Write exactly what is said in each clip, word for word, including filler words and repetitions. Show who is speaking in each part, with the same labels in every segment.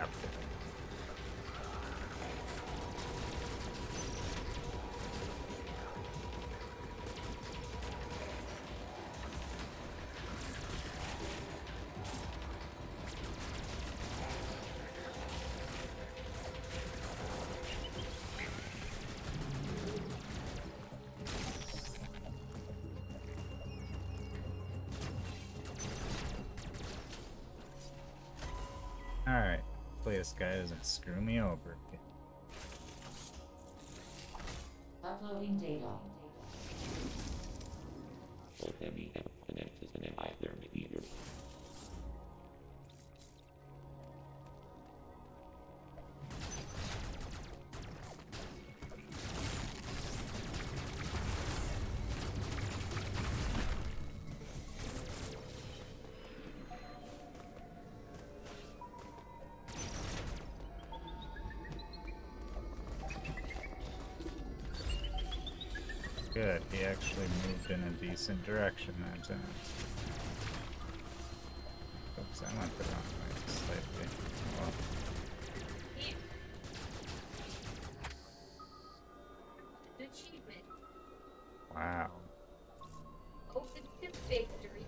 Speaker 1: Alright, hopefully this guy doesn't screw me over again.
Speaker 2: Uploading data.
Speaker 1: Good, he actually moved in a decent direction that time. Oops, I went the wrong way slightly. Well,
Speaker 3: Achievement.
Speaker 1: wow.
Speaker 3: Open to victory.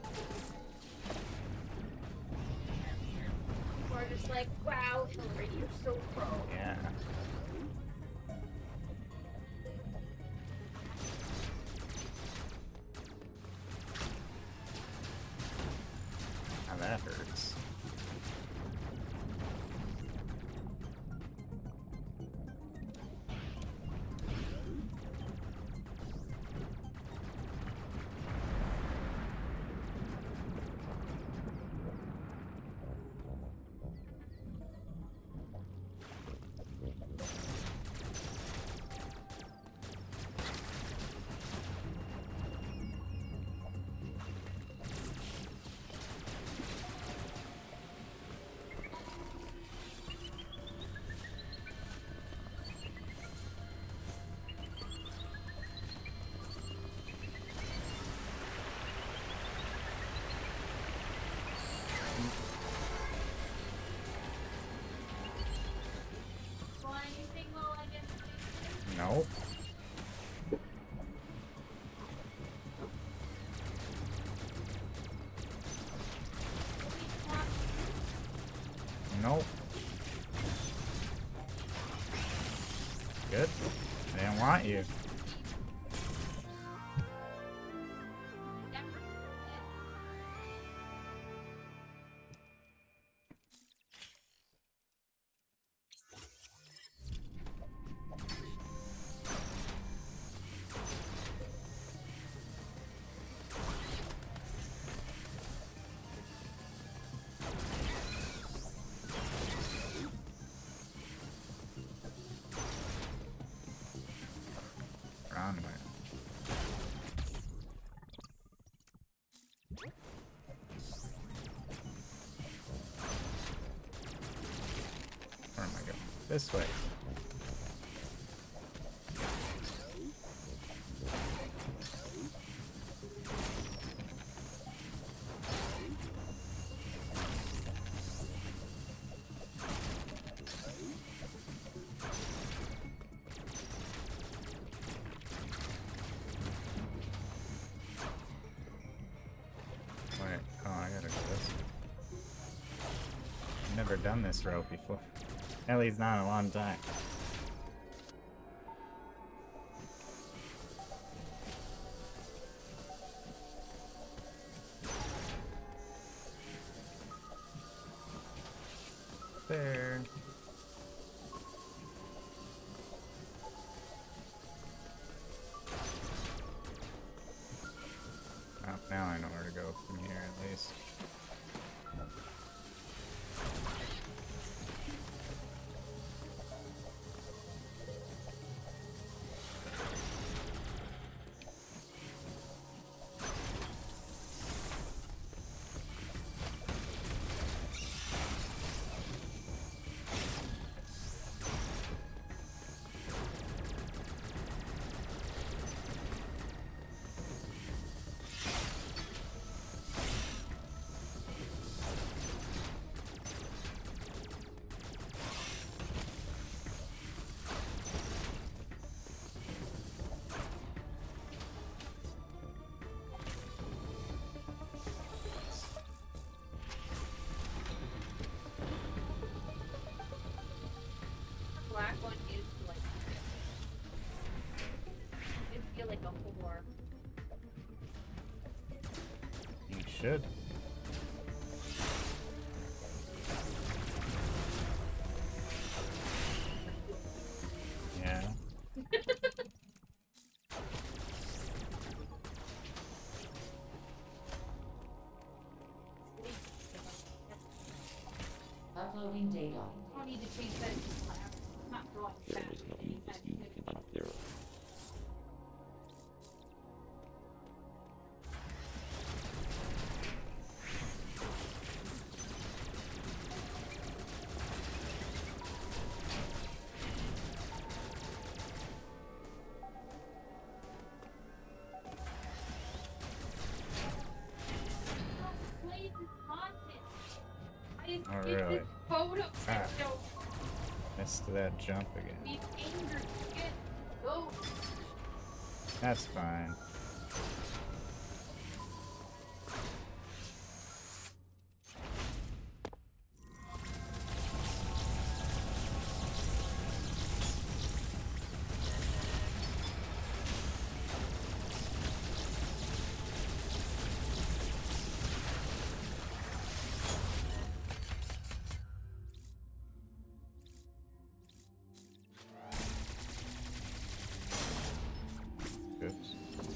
Speaker 3: We're just like, wow, Hillary, you're so pro.
Speaker 1: Yeah. Now that hurts.
Speaker 3: Want anything while I get to
Speaker 1: Nope. Nope. Good. I didn't want you. Wrong way. Where am I going? This way. Wait, oh, I gotta go this way. I've never done this route before. At least not in a long time. There. Oh, now I know where to go from here at least.
Speaker 3: like a whore.
Speaker 1: You should. Yeah.
Speaker 2: Uploading data.
Speaker 3: I don't need to change that. I'm not drawing
Speaker 4: There
Speaker 3: fast
Speaker 4: was no
Speaker 3: anytime
Speaker 4: use you
Speaker 3: soon.
Speaker 4: looking up there.
Speaker 3: Play this content. I didn't
Speaker 1: Oh,
Speaker 3: get
Speaker 1: really?
Speaker 3: this photo.
Speaker 1: Ah.
Speaker 3: Don't
Speaker 1: Missed that jump again.
Speaker 3: be angry. Get go.
Speaker 1: That's fine. Oops.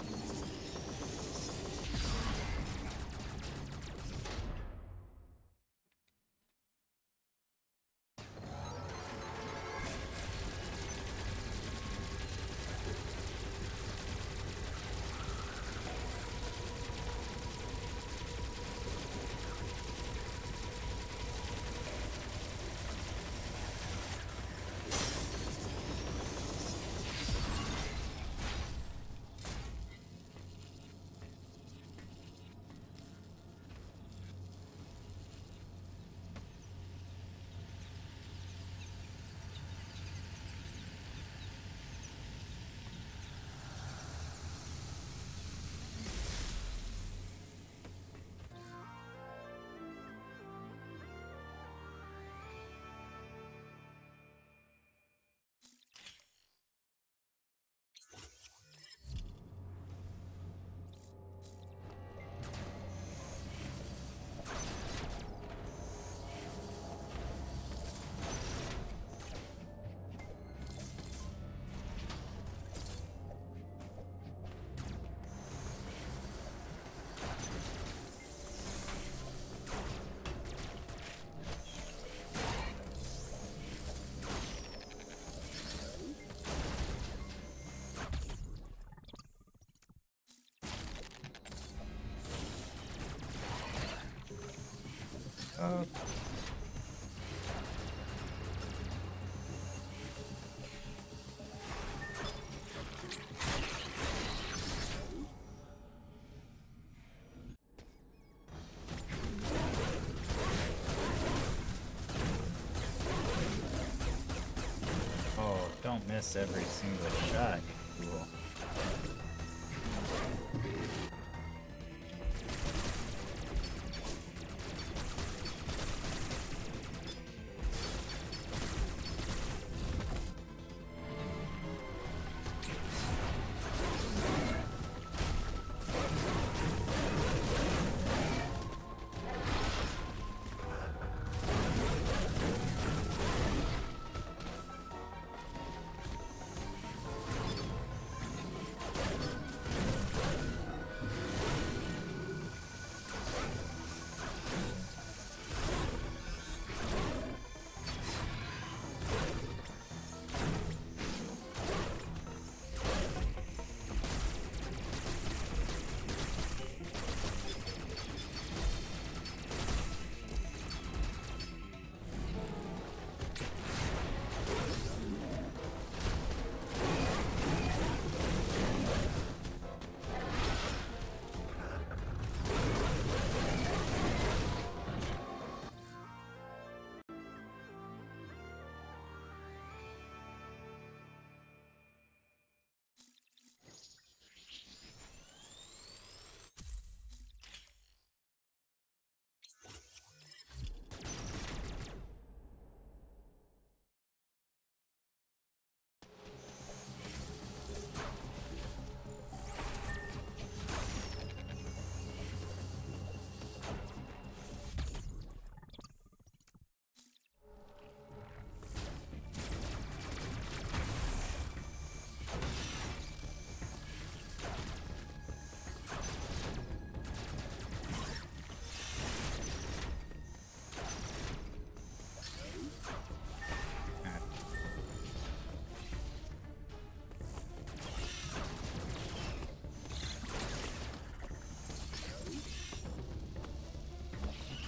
Speaker 1: Oh. Oh, don't miss every single shot, you fool.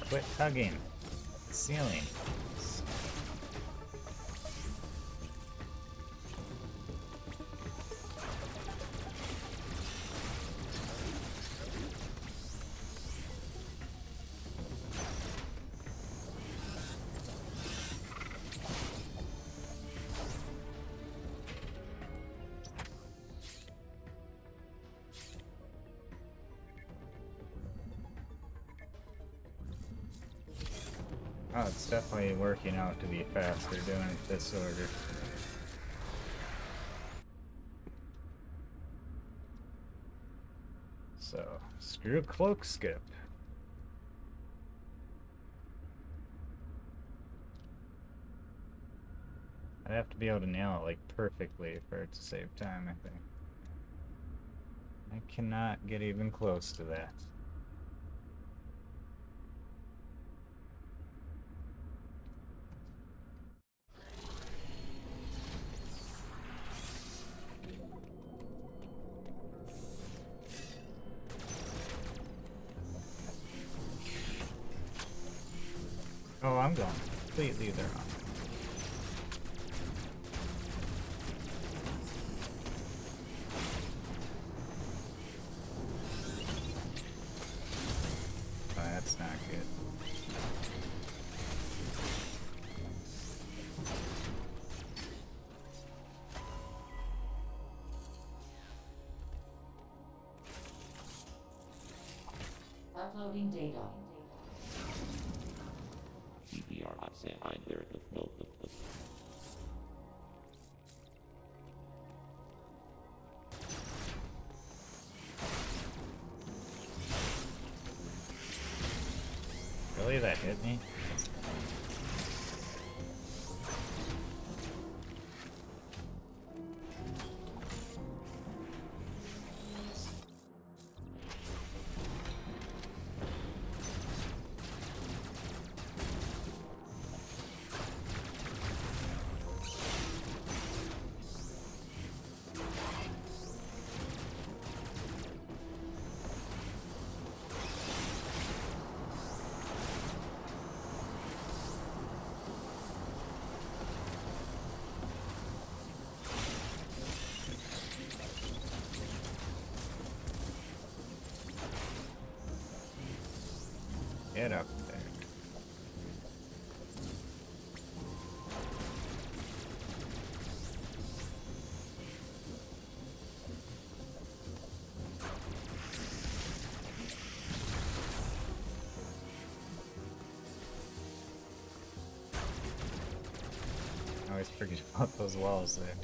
Speaker 1: Quit tugging. Ceiling. Oh, it's definitely working out to be faster doing it this order. So, screw cloak skip. I'd have to be able to nail it like perfectly for it to save time, I think. I cannot get even close to that. Oh, I'm going completely there on. Oh, that's not good.
Speaker 2: Uploading data.
Speaker 4: G P R I said I there the flow of the
Speaker 1: Really, that hit me? Get up there. I always forget about those walls there.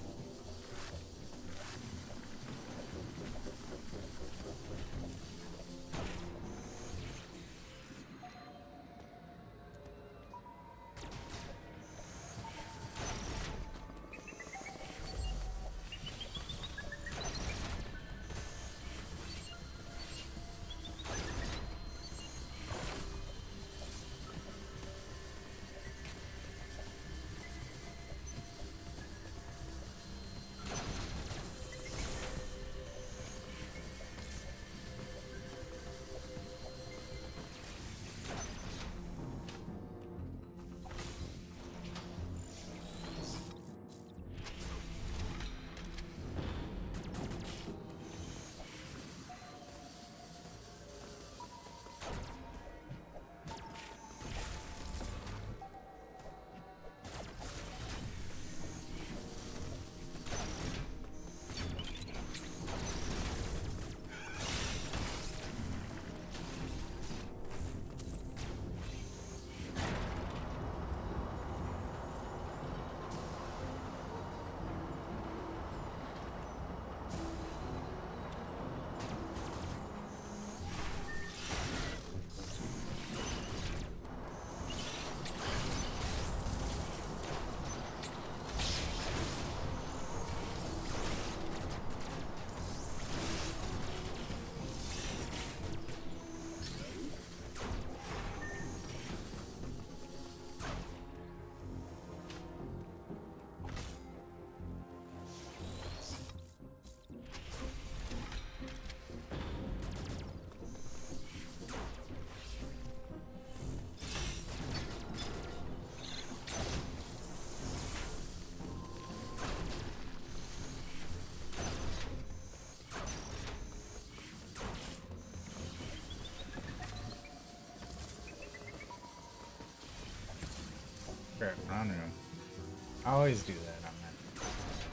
Speaker 1: I always do that on that.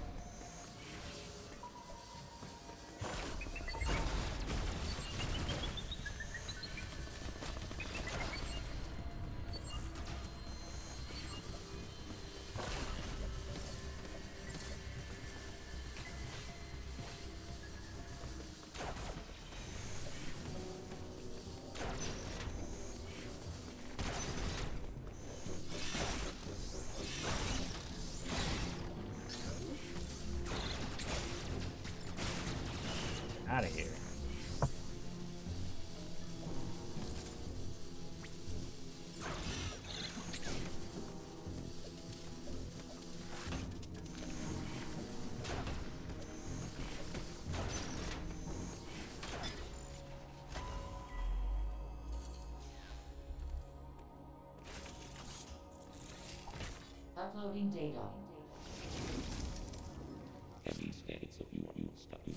Speaker 1: Out of here.
Speaker 2: Uploading data.
Speaker 4: Heavy stance of you you study.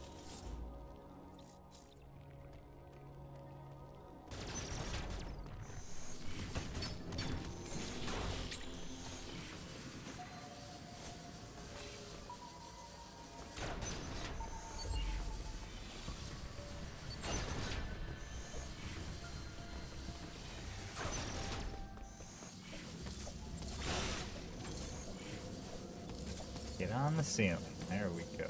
Speaker 1: Get on the ceiling. There we go.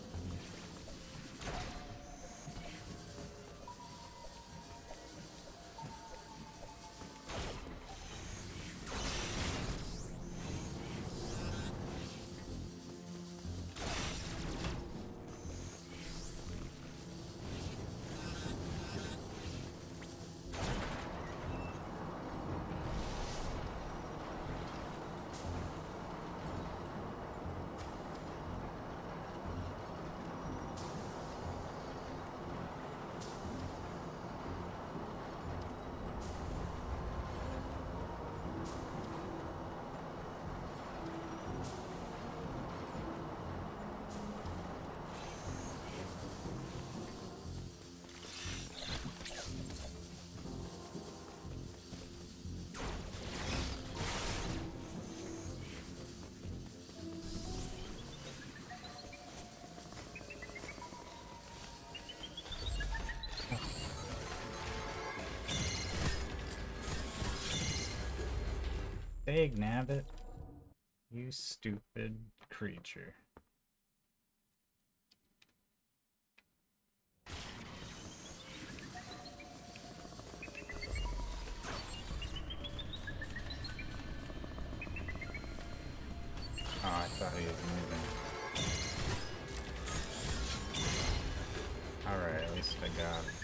Speaker 1: Big nabbit. You stupid creature. Oh, I thought he was moving. Alright, at least I got him.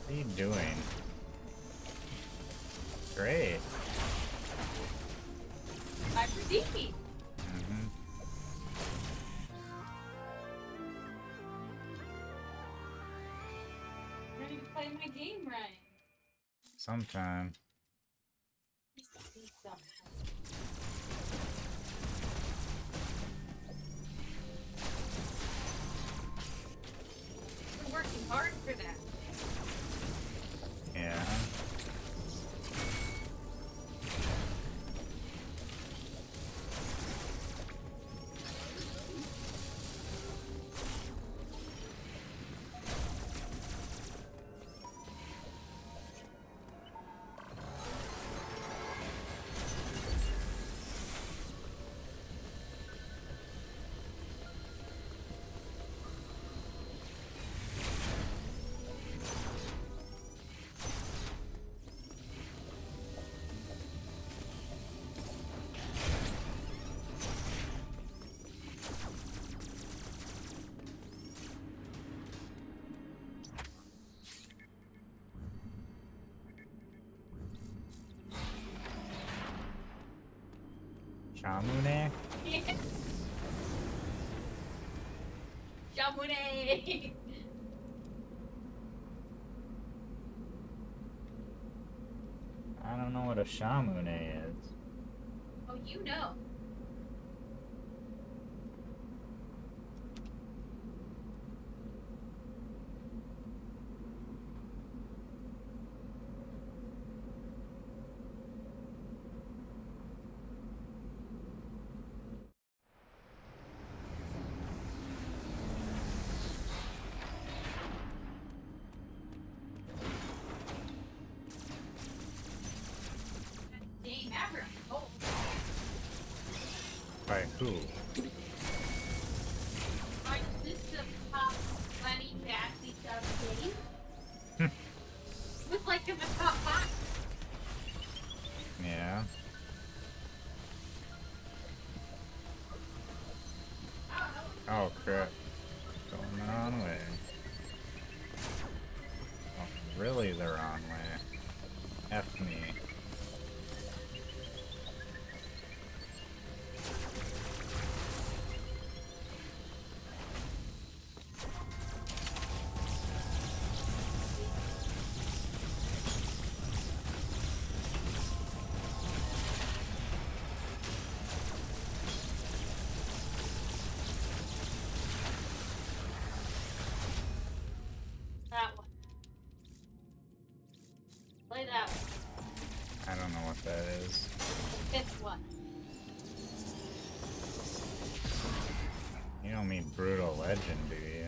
Speaker 1: What are you doing? Great.
Speaker 3: I'm redeeming.
Speaker 1: Mm-hmm.
Speaker 3: Ready to play my game right.
Speaker 1: Sometime.
Speaker 3: We're working hard for that.
Speaker 1: Yeah. Shamune?
Speaker 3: Shamune!
Speaker 1: I don't know what a Shamune is.
Speaker 3: Oh, you know. Dang, Maverick. Oh.
Speaker 1: By who?
Speaker 3: Like, this is a top twenty badly dubbed game. With like in the top five.
Speaker 1: Yeah. Oh crap. Going the wrong way. Oh, really the wrong way. F me.
Speaker 3: That one. Play that one.
Speaker 1: I don't know what that is.
Speaker 3: This one.
Speaker 1: You don't mean Brutal Legend, do you?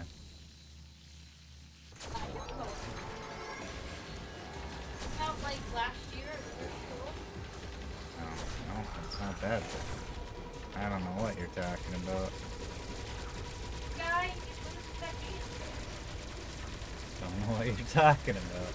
Speaker 3: About like last year at the school.
Speaker 1: No, no, it's not that big. I don't know what you're talking about.
Speaker 3: Guy, what is that game?
Speaker 1: Don't know what you're talking about.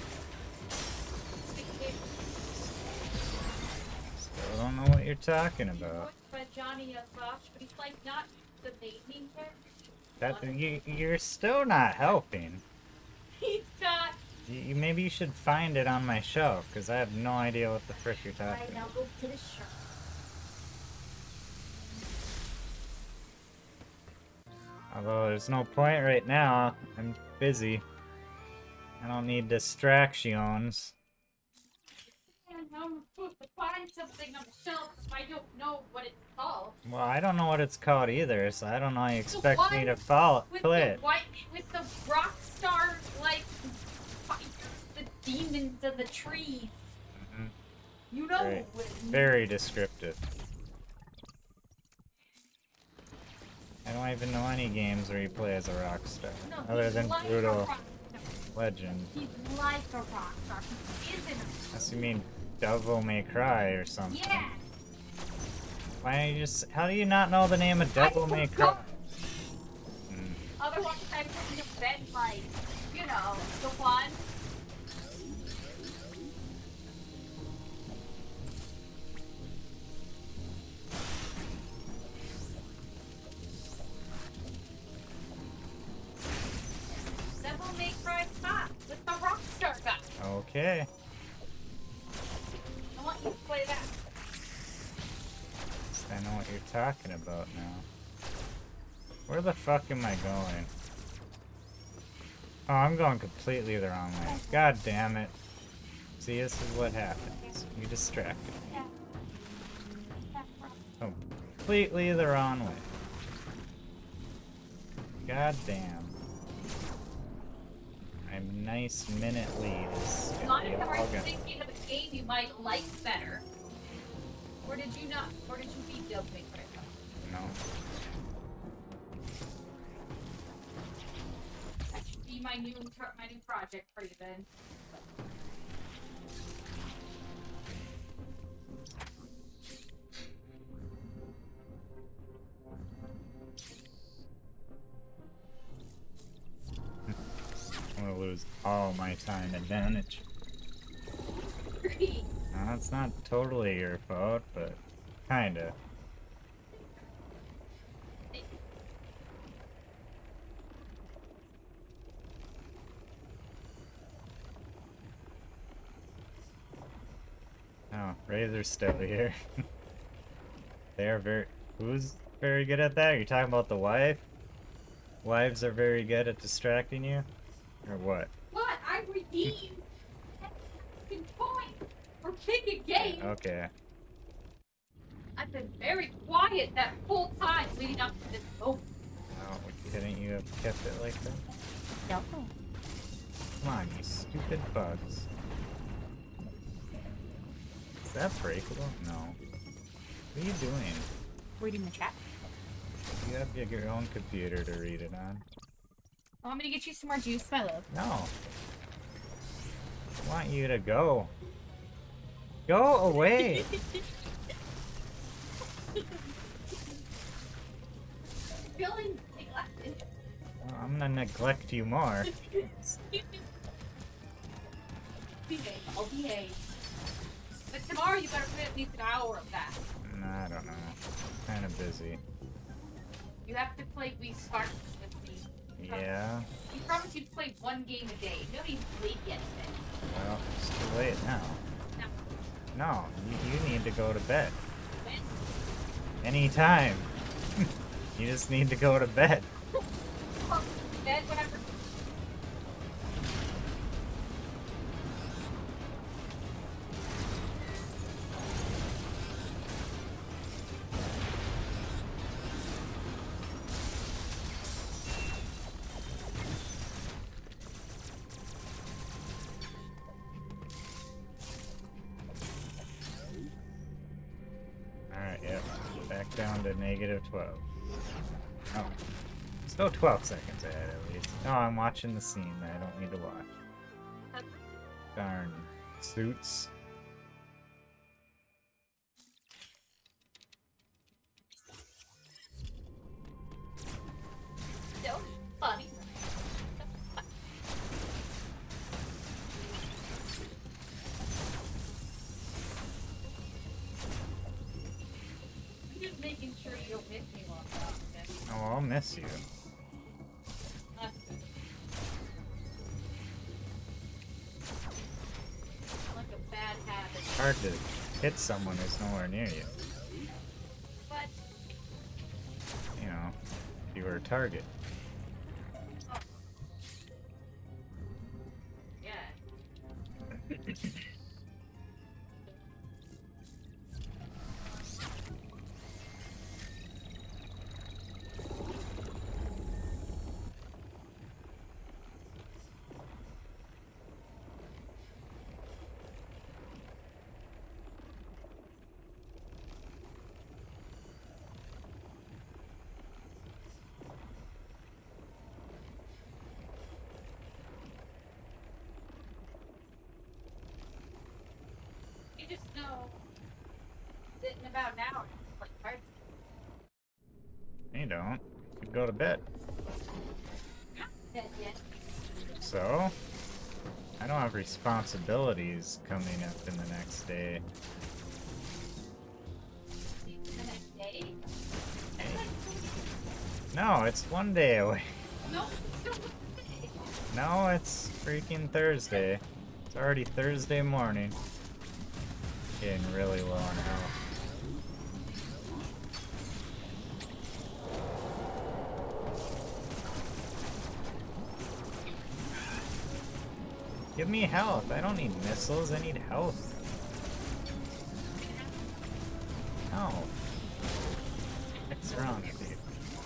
Speaker 1: Still don't know what you're talking about.
Speaker 3: By Johnny Fox, but he's like not the main character.
Speaker 1: That you, you're still not helping.
Speaker 3: He's got.
Speaker 1: You, maybe you should find it on my shelf, because I have no idea what the frick you're talking
Speaker 3: Right, now
Speaker 1: about.
Speaker 3: go to the shop.
Speaker 1: Although there's no point right now. I'm busy. I don't need distractions.
Speaker 3: And I'm supposed to find something on the shelf if I don't know what it's called.
Speaker 1: Well, I don't know what it's called either, so I don't know how you
Speaker 3: The
Speaker 1: expect me
Speaker 3: one
Speaker 1: to follow
Speaker 3: With
Speaker 1: play
Speaker 3: the
Speaker 1: it.
Speaker 3: white, with the rock star like fighters, the demons of the trees.
Speaker 1: Mhm.
Speaker 3: You know
Speaker 1: Great.
Speaker 3: what
Speaker 1: Very descriptive. I don't even know any games where you play as a rock star,
Speaker 3: No,
Speaker 1: other
Speaker 3: he's
Speaker 1: than
Speaker 3: like a
Speaker 1: Brutal
Speaker 3: rock star.
Speaker 1: Legend.
Speaker 3: He's like a rock star. He isn't.
Speaker 1: Unless you mean Devil May Cry or something.
Speaker 3: Yeah.
Speaker 1: Why don't you just? How do you not know the name of Devil
Speaker 3: I
Speaker 1: May
Speaker 3: forgot.
Speaker 1: Cry? Hmm.
Speaker 3: Otherwise, I wouldn't have been like, you know, the one. Devil May Cry five with the Rockstar guy.
Speaker 1: Okay.
Speaker 3: I want you to play that.
Speaker 1: I know what you're talking about now. Where the fuck am I going? Oh, I'm going completely the wrong way. God damn it. See, this is what happens. You distracted me. Oh, completely the wrong way. God damn. I'm nice minute lead is gonna be
Speaker 3: Monica,
Speaker 1: all
Speaker 3: are you
Speaker 1: gonna-
Speaker 3: thinking of a game you might like better? Or did you not, or did you be doping for it?
Speaker 1: No.
Speaker 3: That should be my new, my new project for you then.
Speaker 1: I'm gonna lose all my time advantage.
Speaker 3: Great.
Speaker 1: Now, that's not totally your fault, but kinda. Oh, Razor's still here. They're very... Who's very good at that? You're talking about the wife? Wives are very good at distracting you? Or what?
Speaker 3: What? I redeemed ten points for pick a game.
Speaker 1: Okay.
Speaker 3: I've been very quiet that whole time leading up to this moment.
Speaker 1: Oh, couldn't you have kept it like that?
Speaker 3: No.
Speaker 1: Come on, you stupid bugs. Is that breakable? No. What are you doing?
Speaker 3: Reading the chat.
Speaker 1: You have your own computer to read it on.
Speaker 3: Oh, I'm gonna get you some more juice, my love.
Speaker 1: No. I want you to go. Go away!
Speaker 3: Feeling neglected.
Speaker 1: Well, I'm gonna neglect you more.
Speaker 3: Behave, I'll behave. But tomorrow you better put at least an hour of that.
Speaker 1: Nah, I don't know. Kind of busy.
Speaker 3: You have to play Wii Sparks with me.
Speaker 1: Yeah.
Speaker 3: You promised you'd play one game a day. Nobody's played yet today.
Speaker 1: Well, it's too late now.
Speaker 3: No.
Speaker 1: No, you, you need to go to bed.
Speaker 3: When?
Speaker 1: Anytime. You just need to go to bed.
Speaker 3: Oh, bed whenever.
Speaker 1: Alright, yep. Back down to negative twelve. Oh. Still twelve seconds ahead at least. No, I'm watching the scene that I don't need to watch. Darn. Suits.
Speaker 3: So funny. I'm just making sure you don't miss me long enough. Okay?
Speaker 1: Oh, I'll miss you.
Speaker 3: That's good. Like a bad habit.
Speaker 1: It's hard to hit someone who's nowhere near you.
Speaker 3: But
Speaker 1: You know, if you were a target.
Speaker 3: oh. Yeah. You just know that in about an hour, it's like hard.
Speaker 1: You don't. You could go to bed.
Speaker 3: Yeah, yeah.
Speaker 1: So? I don't have responsibilities coming up in the next day.
Speaker 3: The next day.
Speaker 1: No, it's one day away.
Speaker 3: No, it's still Wednesday.
Speaker 1: No, it's freaking Thursday. It's already Thursday morning. Getting really low on health. Give me health. I don't need missiles. I need health. No. What's wrong with you?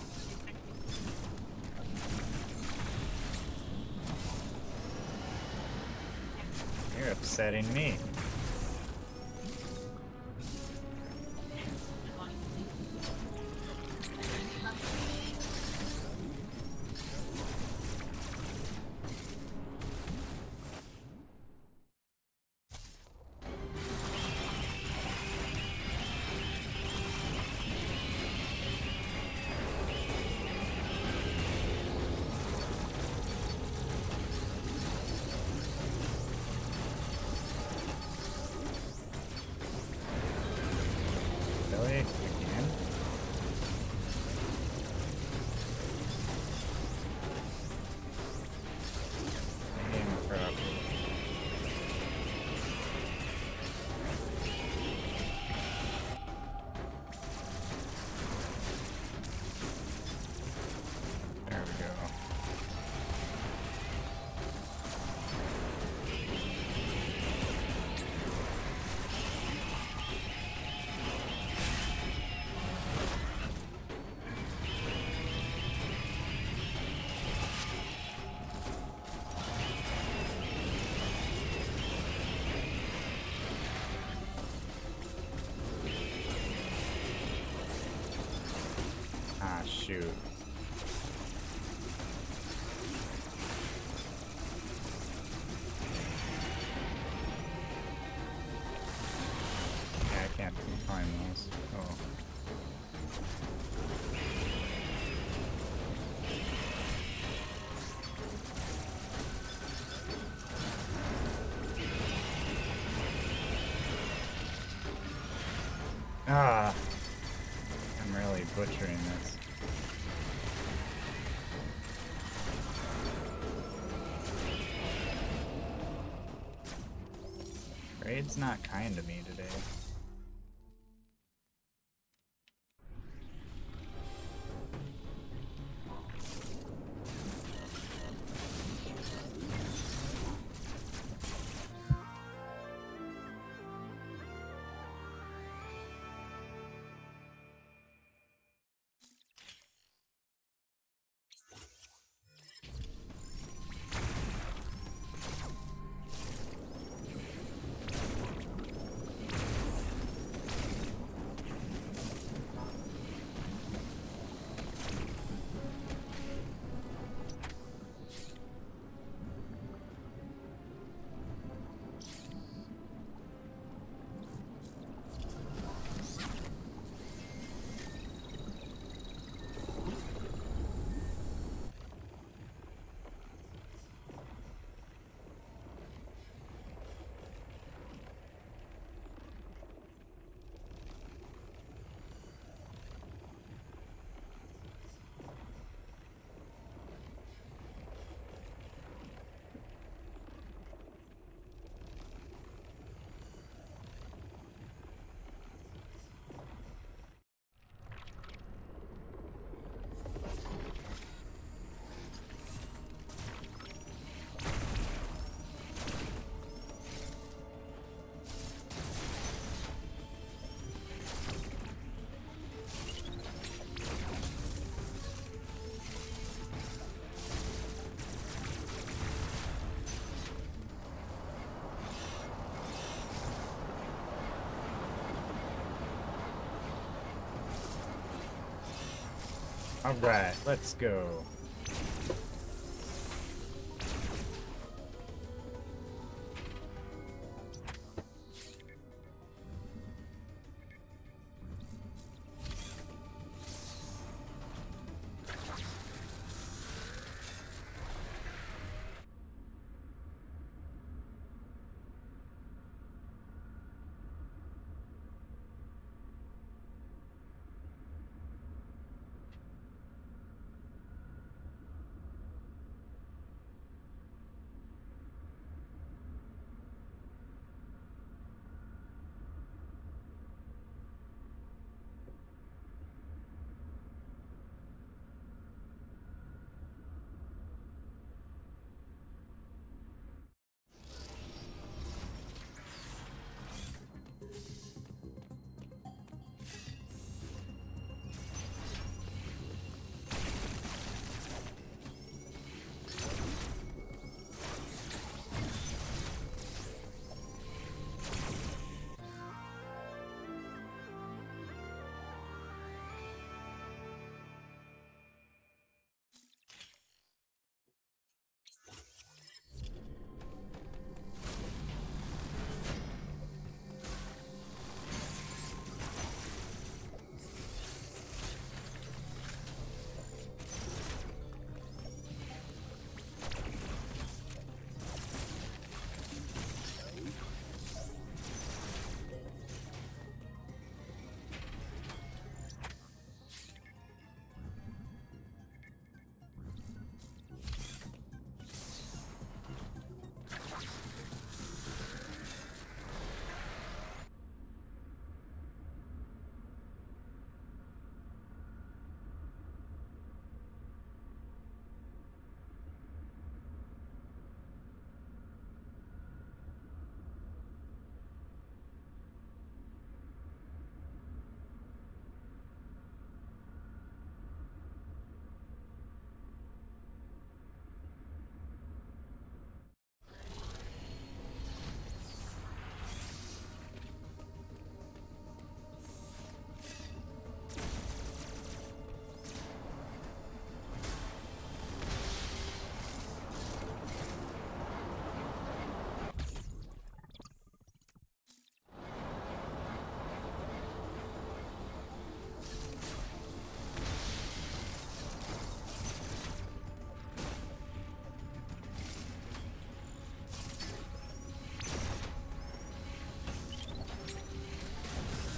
Speaker 1: You're upsetting me. Really? Again? Game crap. There we go. Ah, shoot. Yeah, I can't climb those. Oh. Ah. I'm really butchering this. Raid's not kind to me today. Alright, let's go.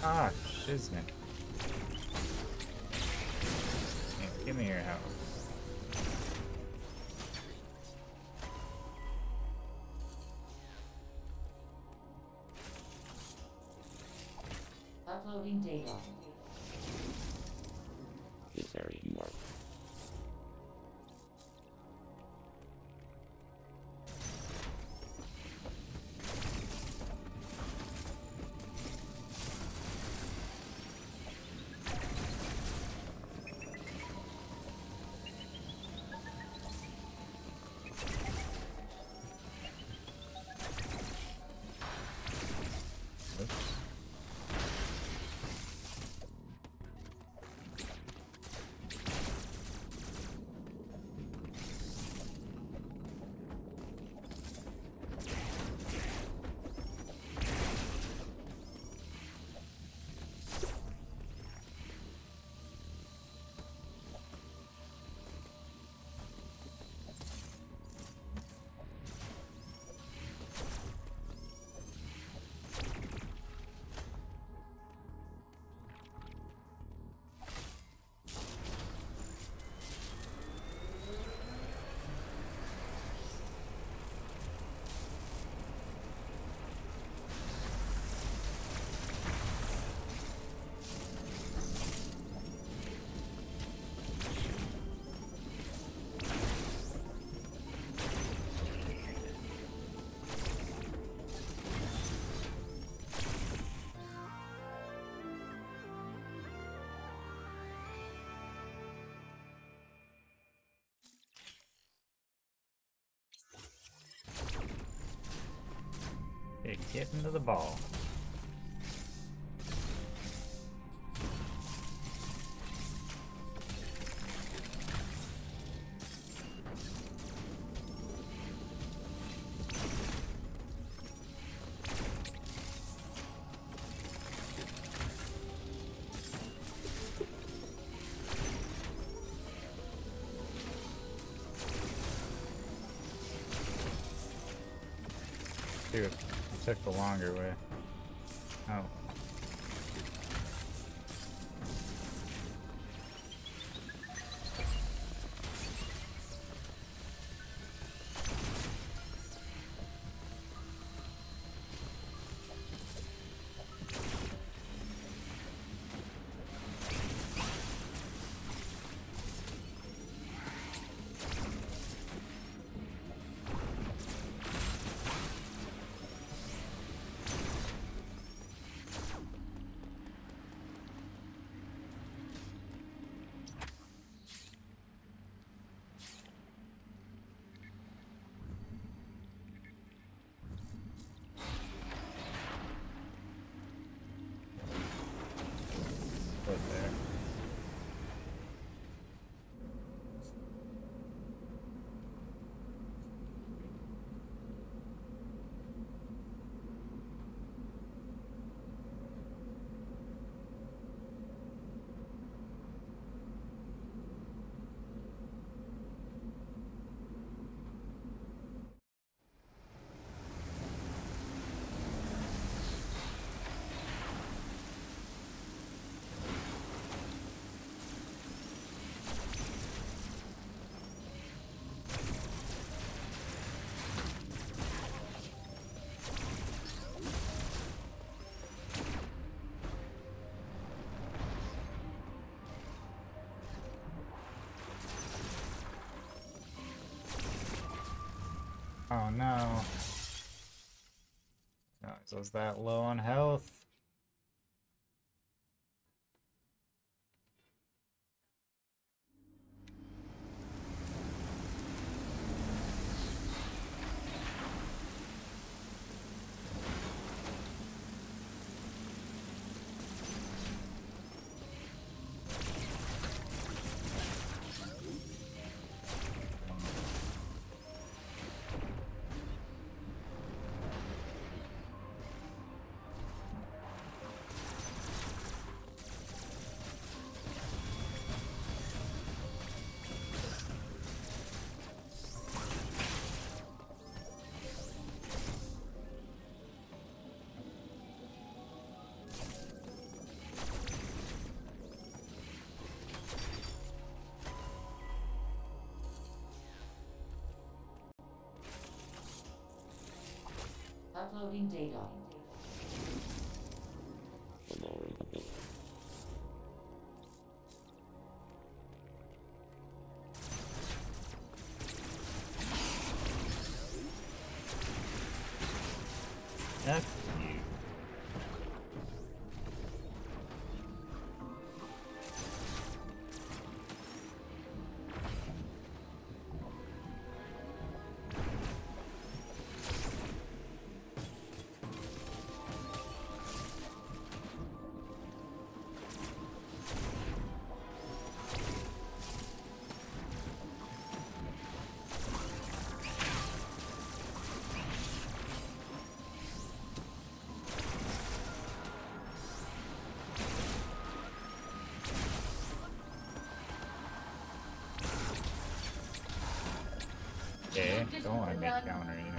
Speaker 1: Ah, shiznit. Yeah, give me your health.
Speaker 2: Uploading data.
Speaker 4: This area you are.
Speaker 1: Oops. Okay, get into the ball. Dude, I took the longer way. Oh. Put there. Oh no. No, so is that low on health?
Speaker 2: Uploading data.
Speaker 4: Lowering the building.
Speaker 1: That's you. Okay, don't want to make counter you.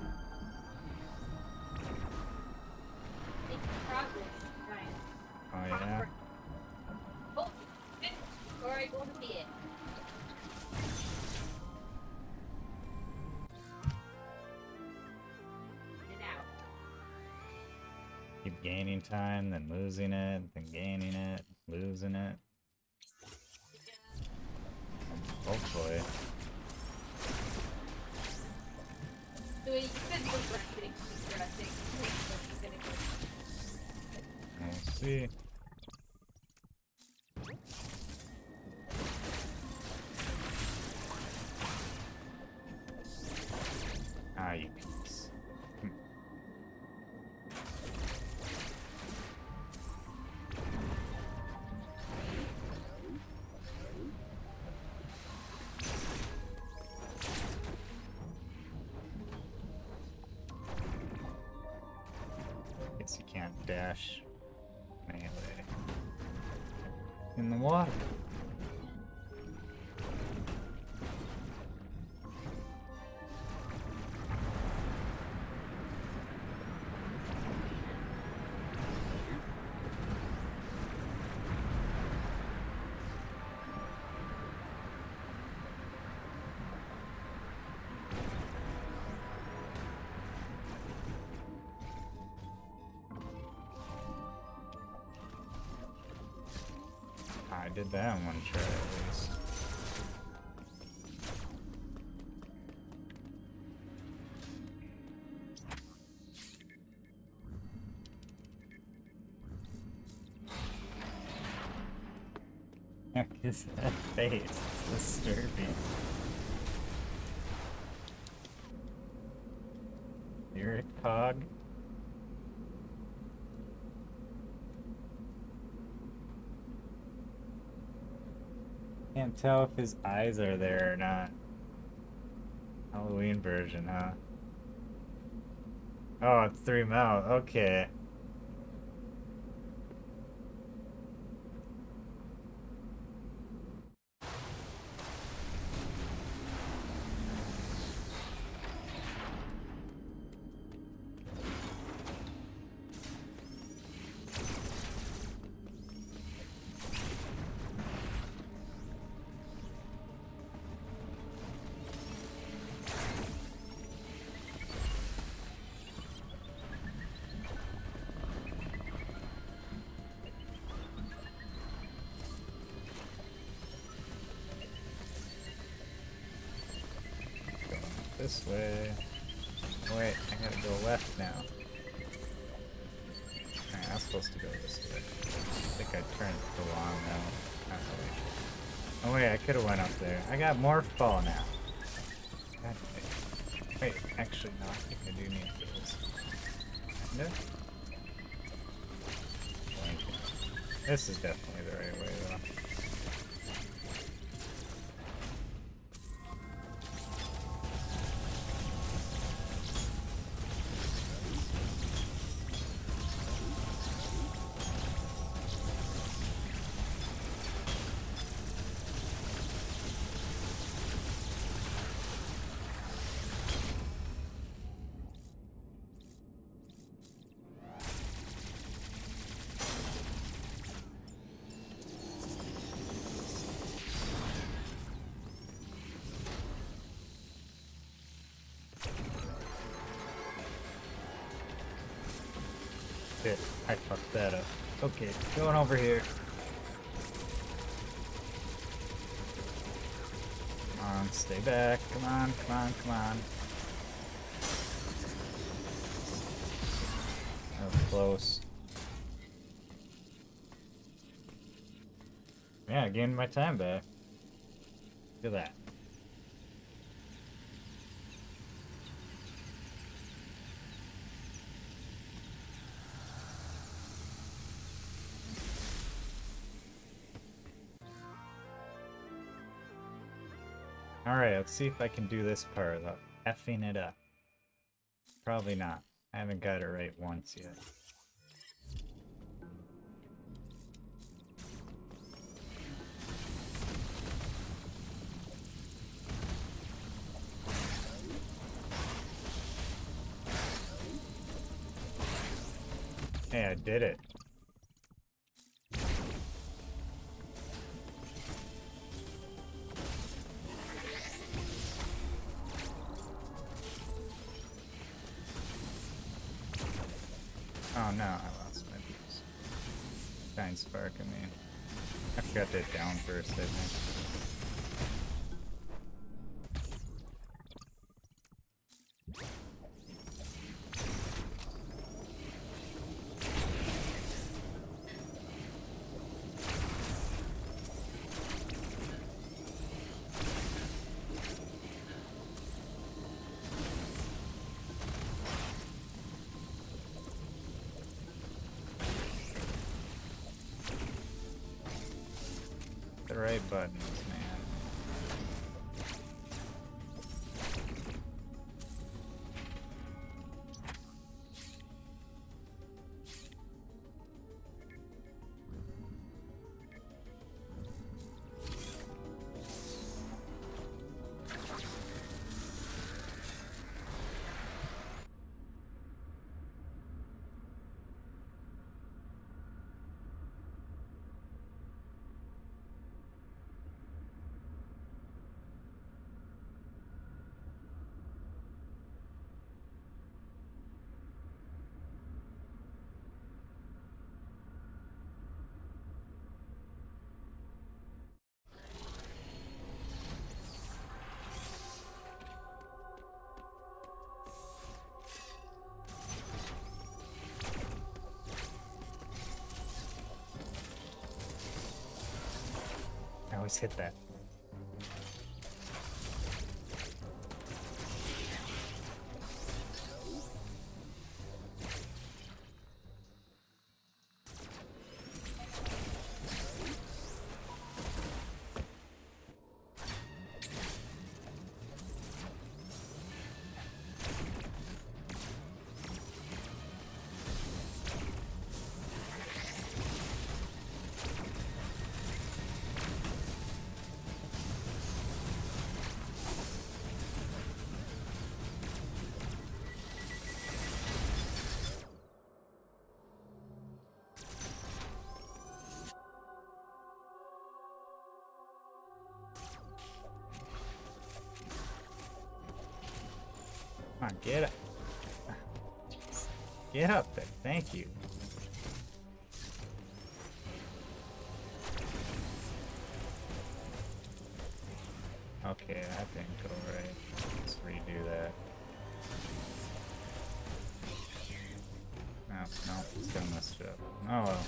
Speaker 3: Make progress, Ryan.
Speaker 1: Oh yeah?
Speaker 3: Oh, good. Alright, go to bed. And out.
Speaker 1: Keep gaining time, then losing it, then gaining it, losing it. Hopefully.
Speaker 3: So you said you were resting, resting.
Speaker 1: We'll see. Ah, you piece. Hmm. Guess you can't dash melee in the water. I did that in one try at least. Heck is that face? It's disturbing. You're a cog? Can't tell if his eyes are there or not. Halloween version, huh? Oh, it's three mouth. Okay. This way. Wait, I gotta go left now. Alright, I was supposed to go this way. I think I turned the wrong now. Not really. Oh wait, I could've went up there. I got more fall now. God damn. Wait, actually no, I think I do need those. No? This is definitely the right way though. shit. I fucked that up. Okay, going over here. Come on, stay back. Come on, come on, come on. That was close. Yeah, I gained my time back. Look at that. Alright, let's see if I can do this part without effing it up. Probably not. I haven't got it right once yet. Hey, I did it. Oh no, I lost my piece. Shine spark, I mean. I forgot that down first, I think. The right buttons, man. I always hit that. Come on, get up. Get up there. Thank you. Okay, that didn't go right. Let's redo that. No, no, still messed it up. Oh well.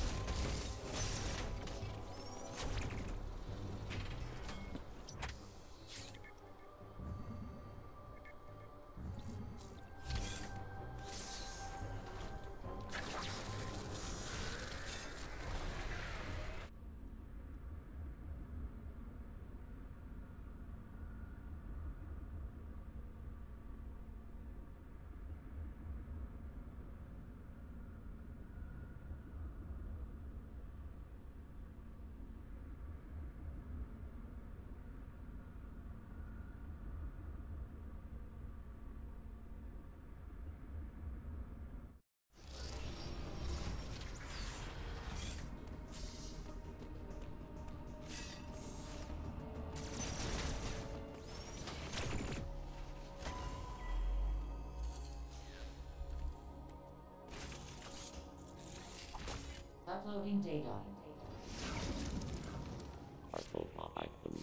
Speaker 2: Uploading data.
Speaker 4: Partial item.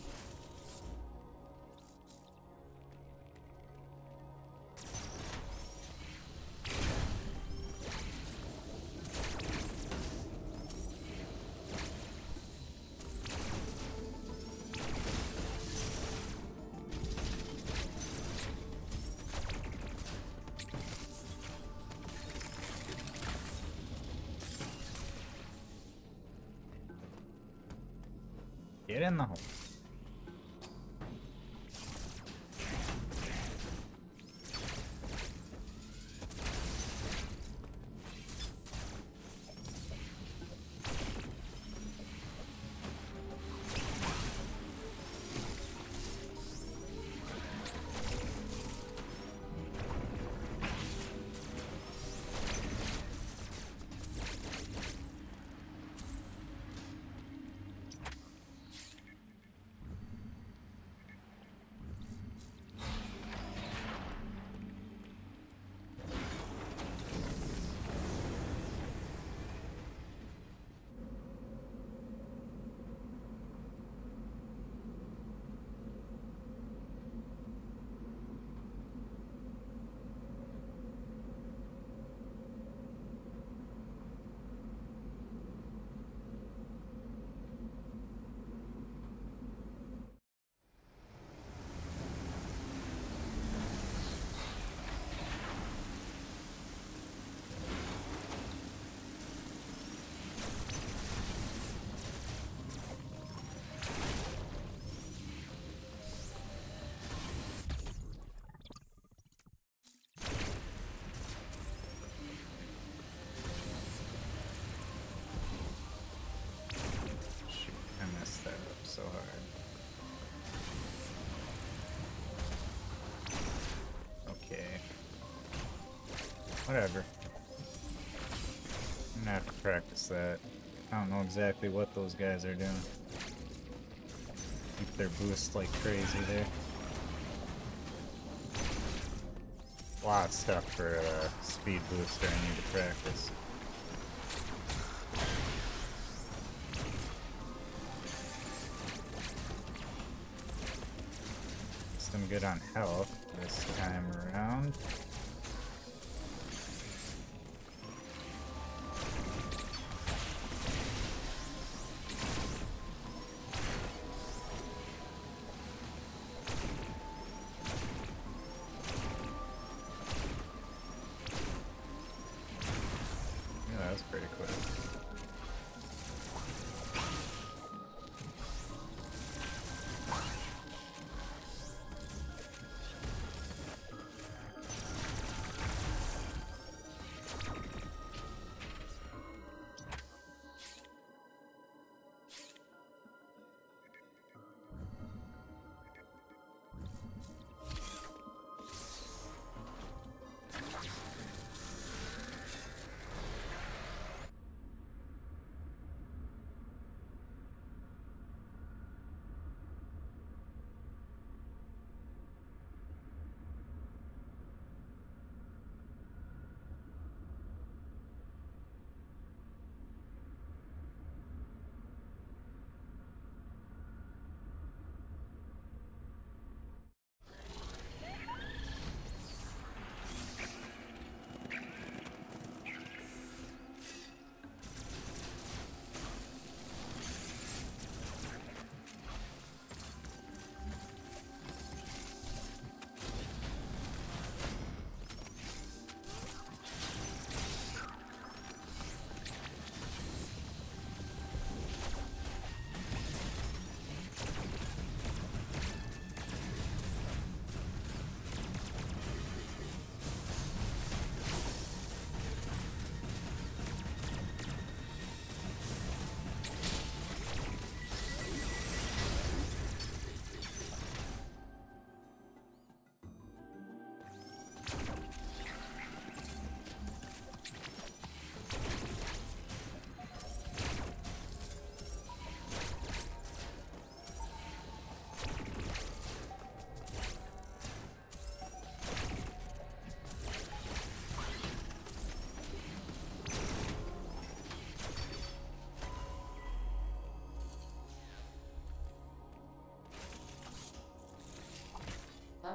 Speaker 1: Get in the hole. So hard. Okay. Whatever. I'm gonna have to practice that. I don't know exactly what those guys are doing. Keep their boost like crazy there. A lot of stuff for a speed booster I need to practice. I'm good on health this time around. Yeah, that was pretty quick.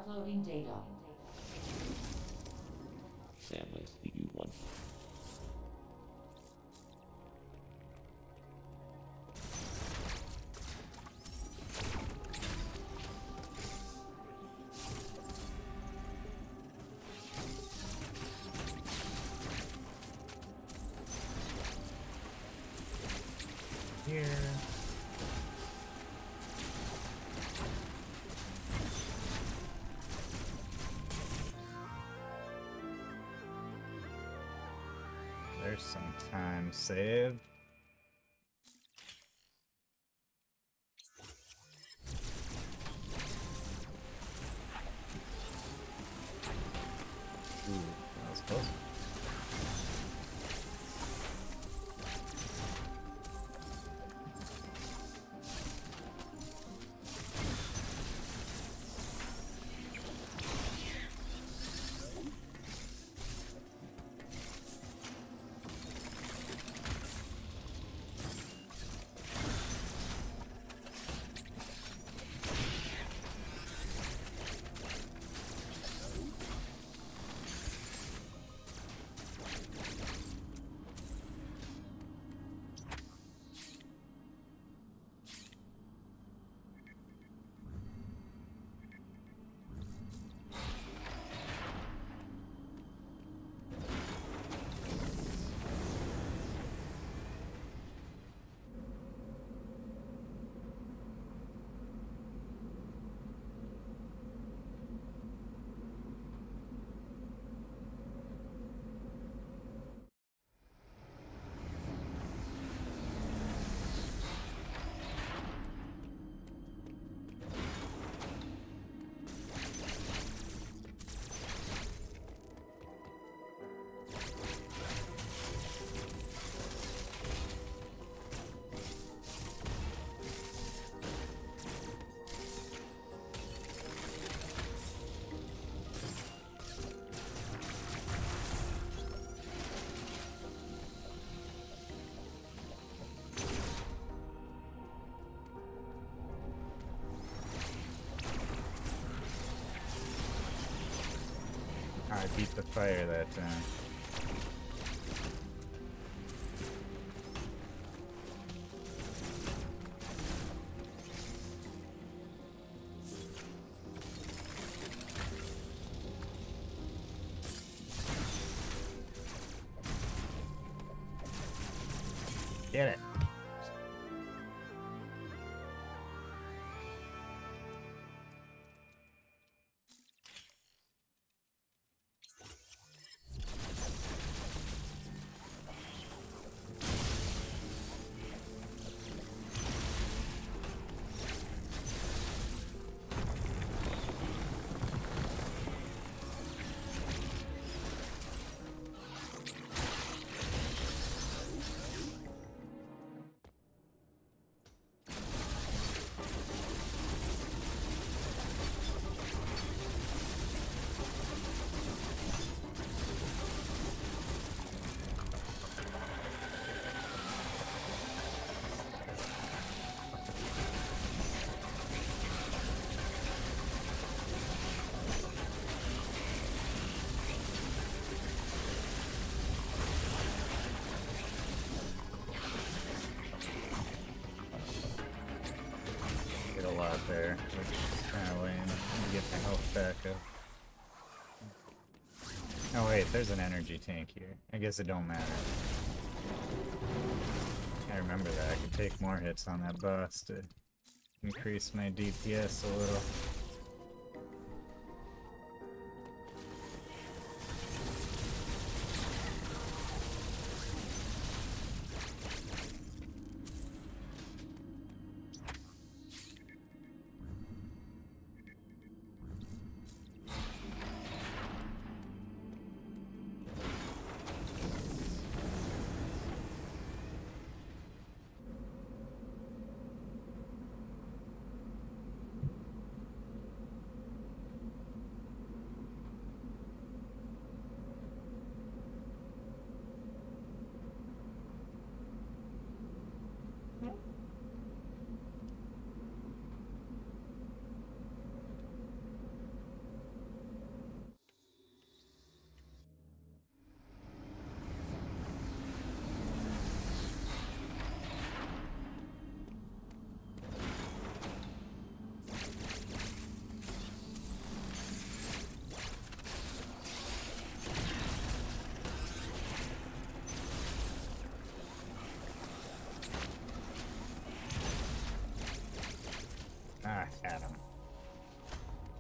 Speaker 2: Uploading data.
Speaker 4: Sam, I see you one.
Speaker 1: Here. There's some time saved. Ooh, that was close. I beat the fire that time. Get it. Get a lot there, which is kind of lame. Let me get my health back up. Oh wait, there's an energy tank here. I guess it don't matter. I remember that. I could take more hits on that boss to increase my D P S a little.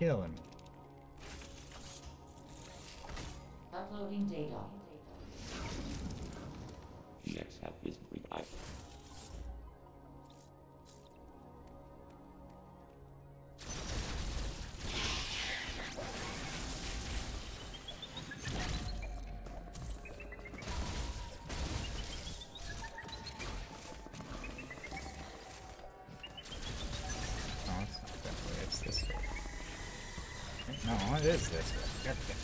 Speaker 1: killing me.
Speaker 2: Uploading data.
Speaker 4: Next have his revived.
Speaker 1: Oh, it's not that way. It's this way. No, it is this way. God damn.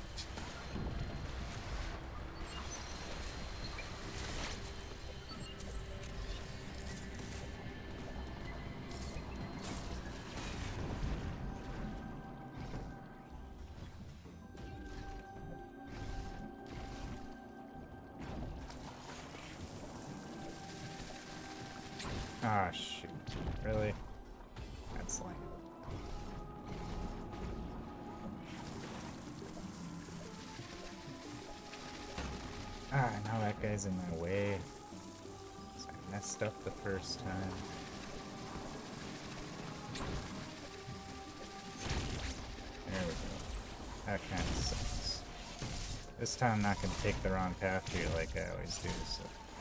Speaker 1: Ah, shoot. Really? That's lame. Ah, now that guy's in my way. So I messed up the first time. There we go. That kind of sucks. This time I'm not going to take the wrong path here like I always do, so...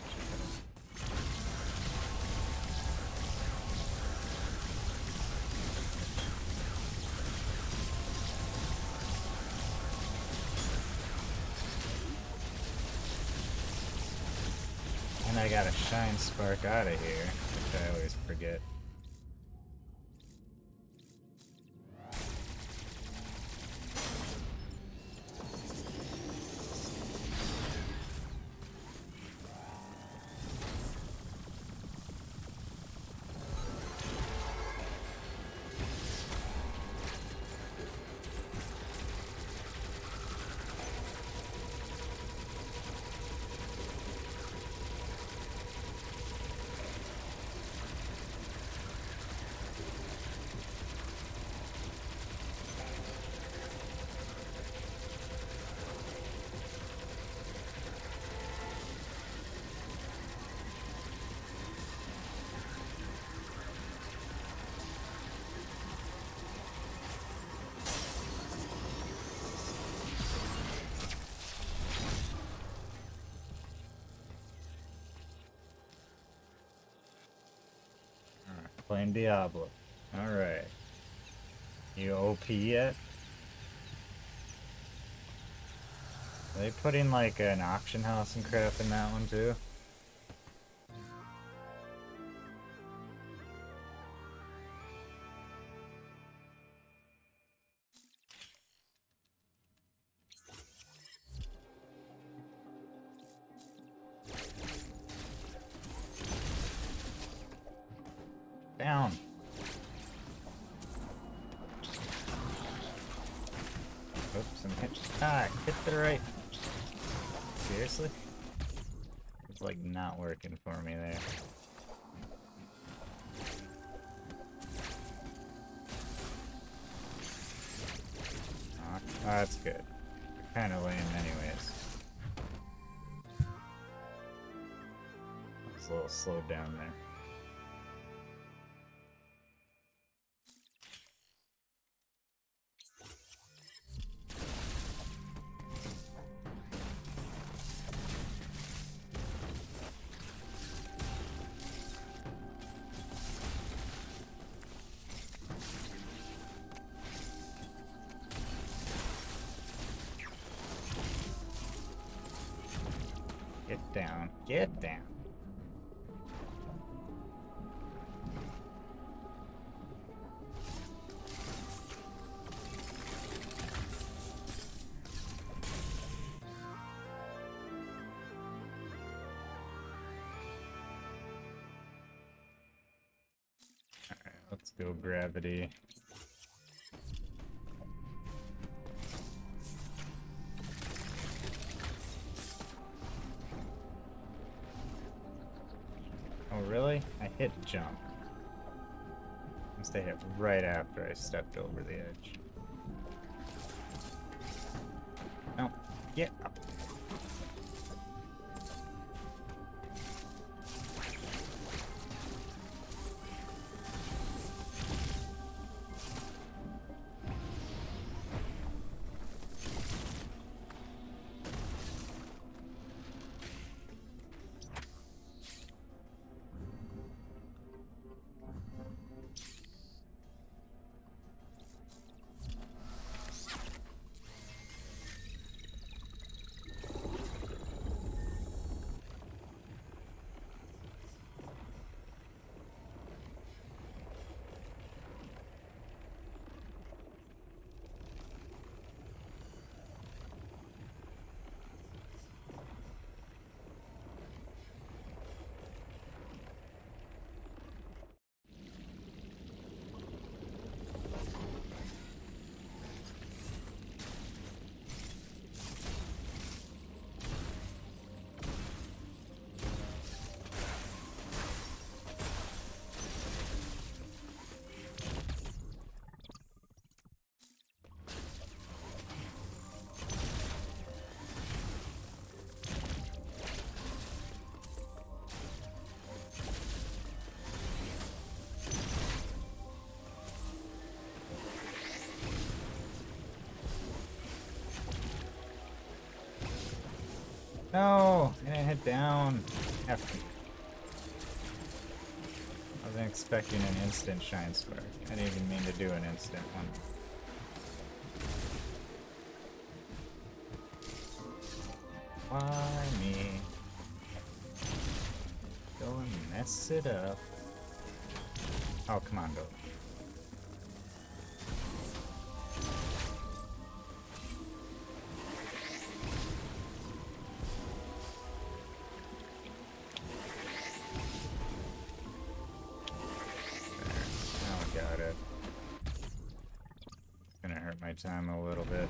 Speaker 1: And I gotta shine spark out of here, which I always forget. Playing Diablo. Alright. You O P yet? Are they putting like an auction house and crap in that one too? Down. Oops, I'm hit. Ah, hit the right. Seriously? It's like not working for me there. Oh, that's good. Kind of lame anyways. It's a little slowed down there. Get down. Get down. Alright, let's go gravity. Oh, really? I hit jump. Must have hit right after I stepped over the edge. No, get up. Eh, down. F. I wasn't expecting an instant shine spark. I didn't even mean to do an instant one. Why me? Go and mess it up. Oh, come on, go. Time a little bit.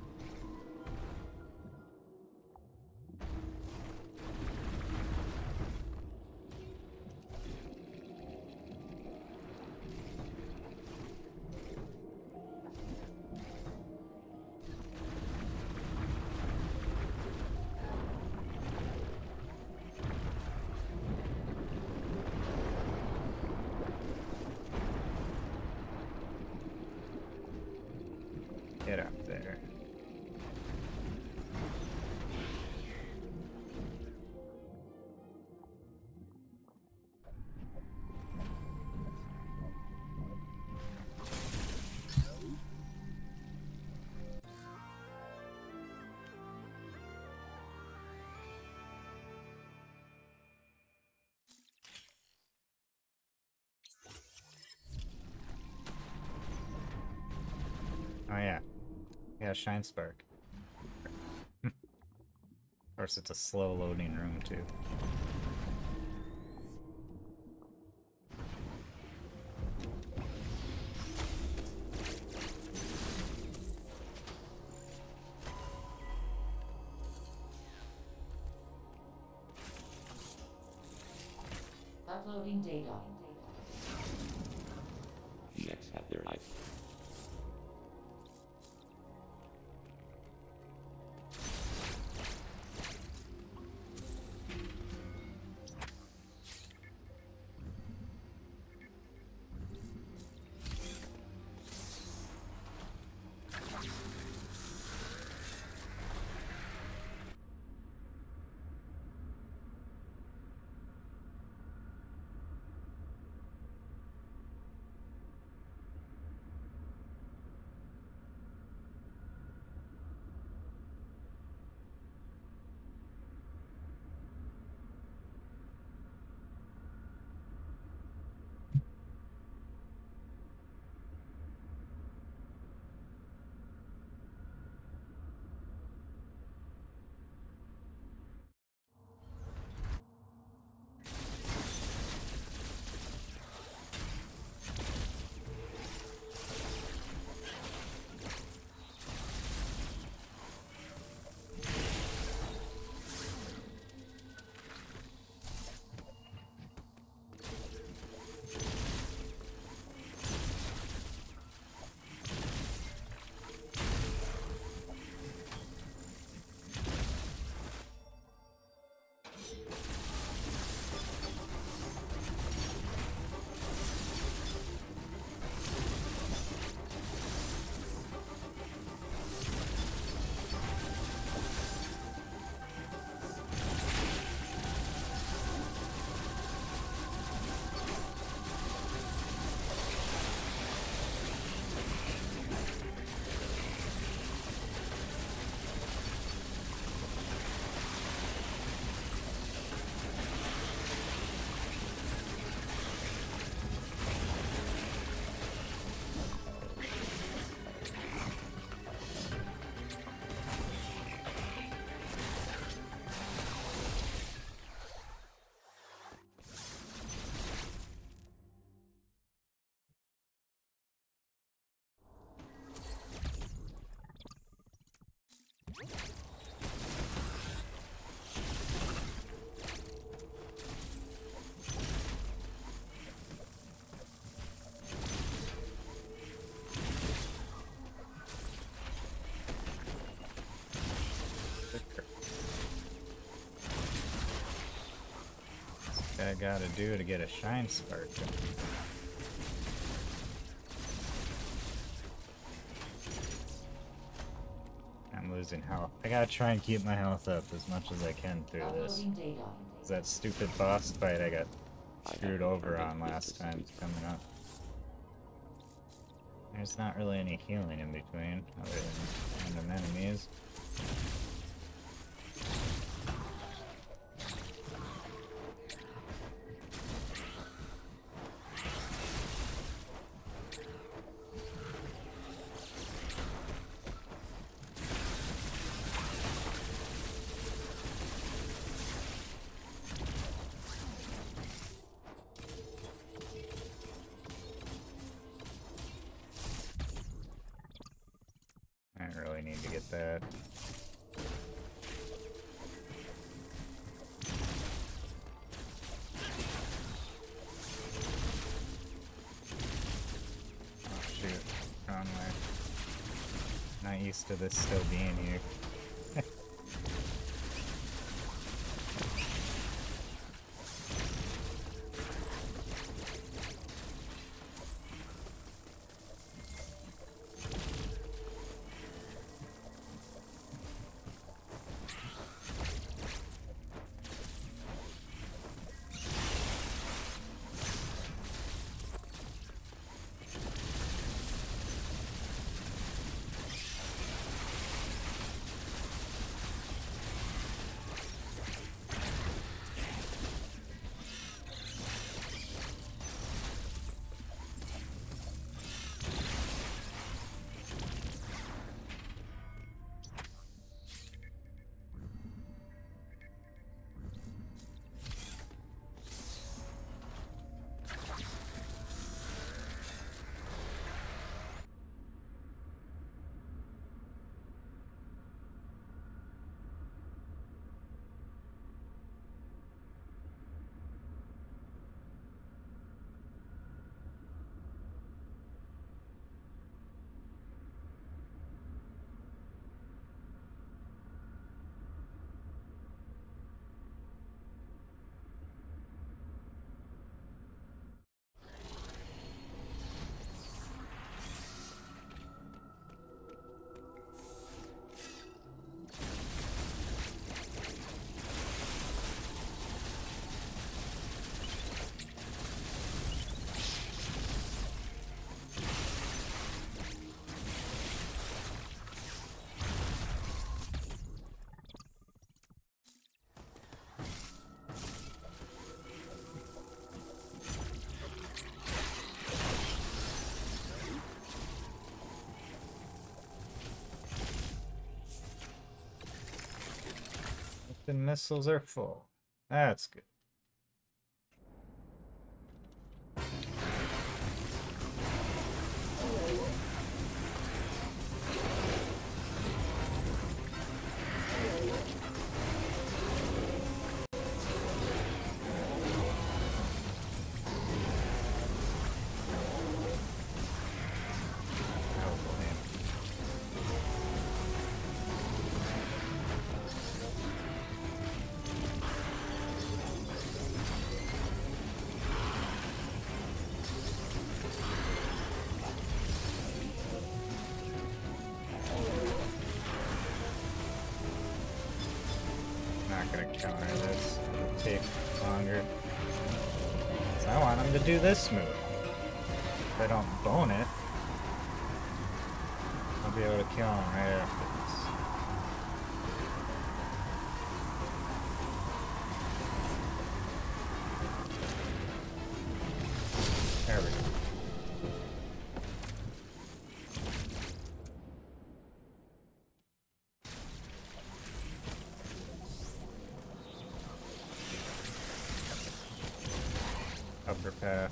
Speaker 1: Get up there. Oh yeah. Yeah, Shine Spark. Of course, it's a slow loading room, too.
Speaker 2: Uploading data.
Speaker 4: Next have their life.
Speaker 1: I gotta do to get a Shine Spark. I'm losing health. I gotta try and keep my health up as much as I can through this.
Speaker 2: Uploading data.
Speaker 1: That stupid boss fight I got
Speaker 4: I
Speaker 1: screwed
Speaker 4: have
Speaker 1: over on
Speaker 4: perfect
Speaker 1: last time is
Speaker 4: business
Speaker 1: coming up. There's not really any healing in between, other than random enemies. I really need to get that. Oh shoot, wrong way. Not used to this still being here. The missiles are full. That's good. That was lame. Not gonna counter this. It'll take longer. 'Cause I want him to do this move. If I don't bone it, I'll be able to kill him right after this. There we go. Upper path.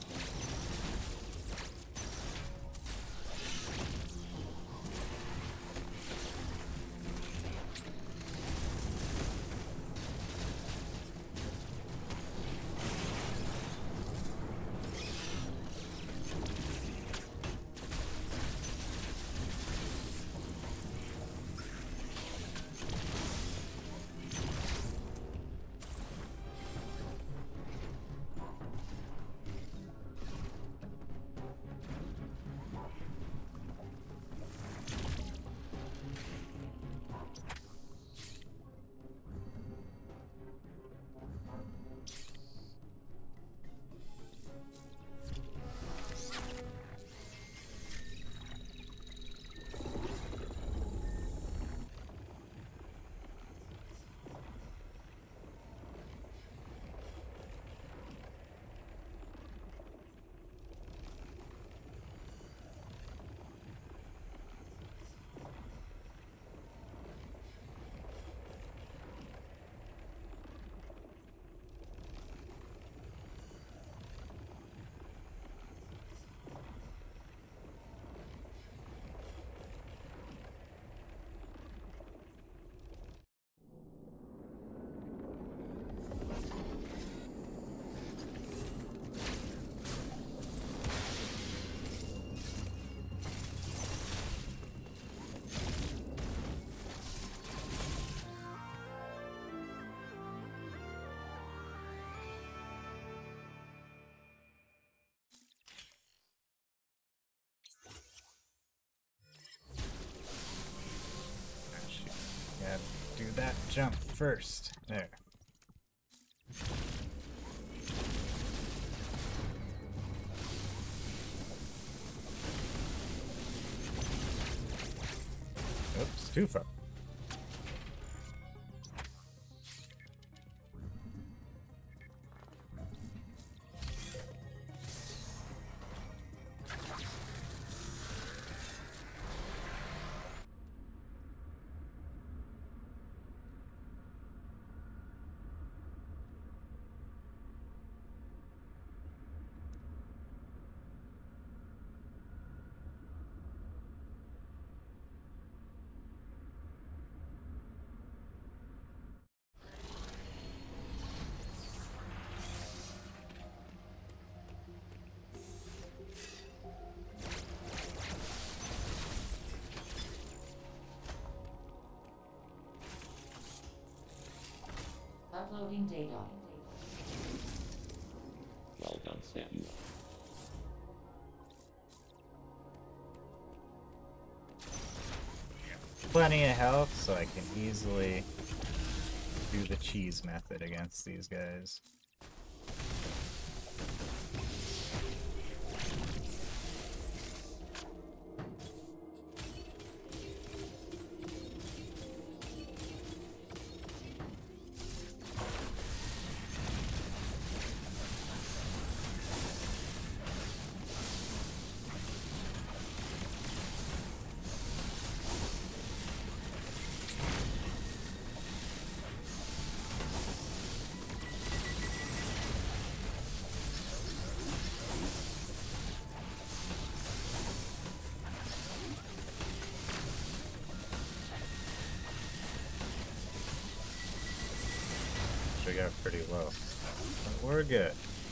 Speaker 1: jump first. There. Oops, too far.
Speaker 2: Uploading data.
Speaker 4: Well done, Sam.
Speaker 1: Plenty of health, so I can easily do the cheese method against these guys. We got pretty low, but we're good.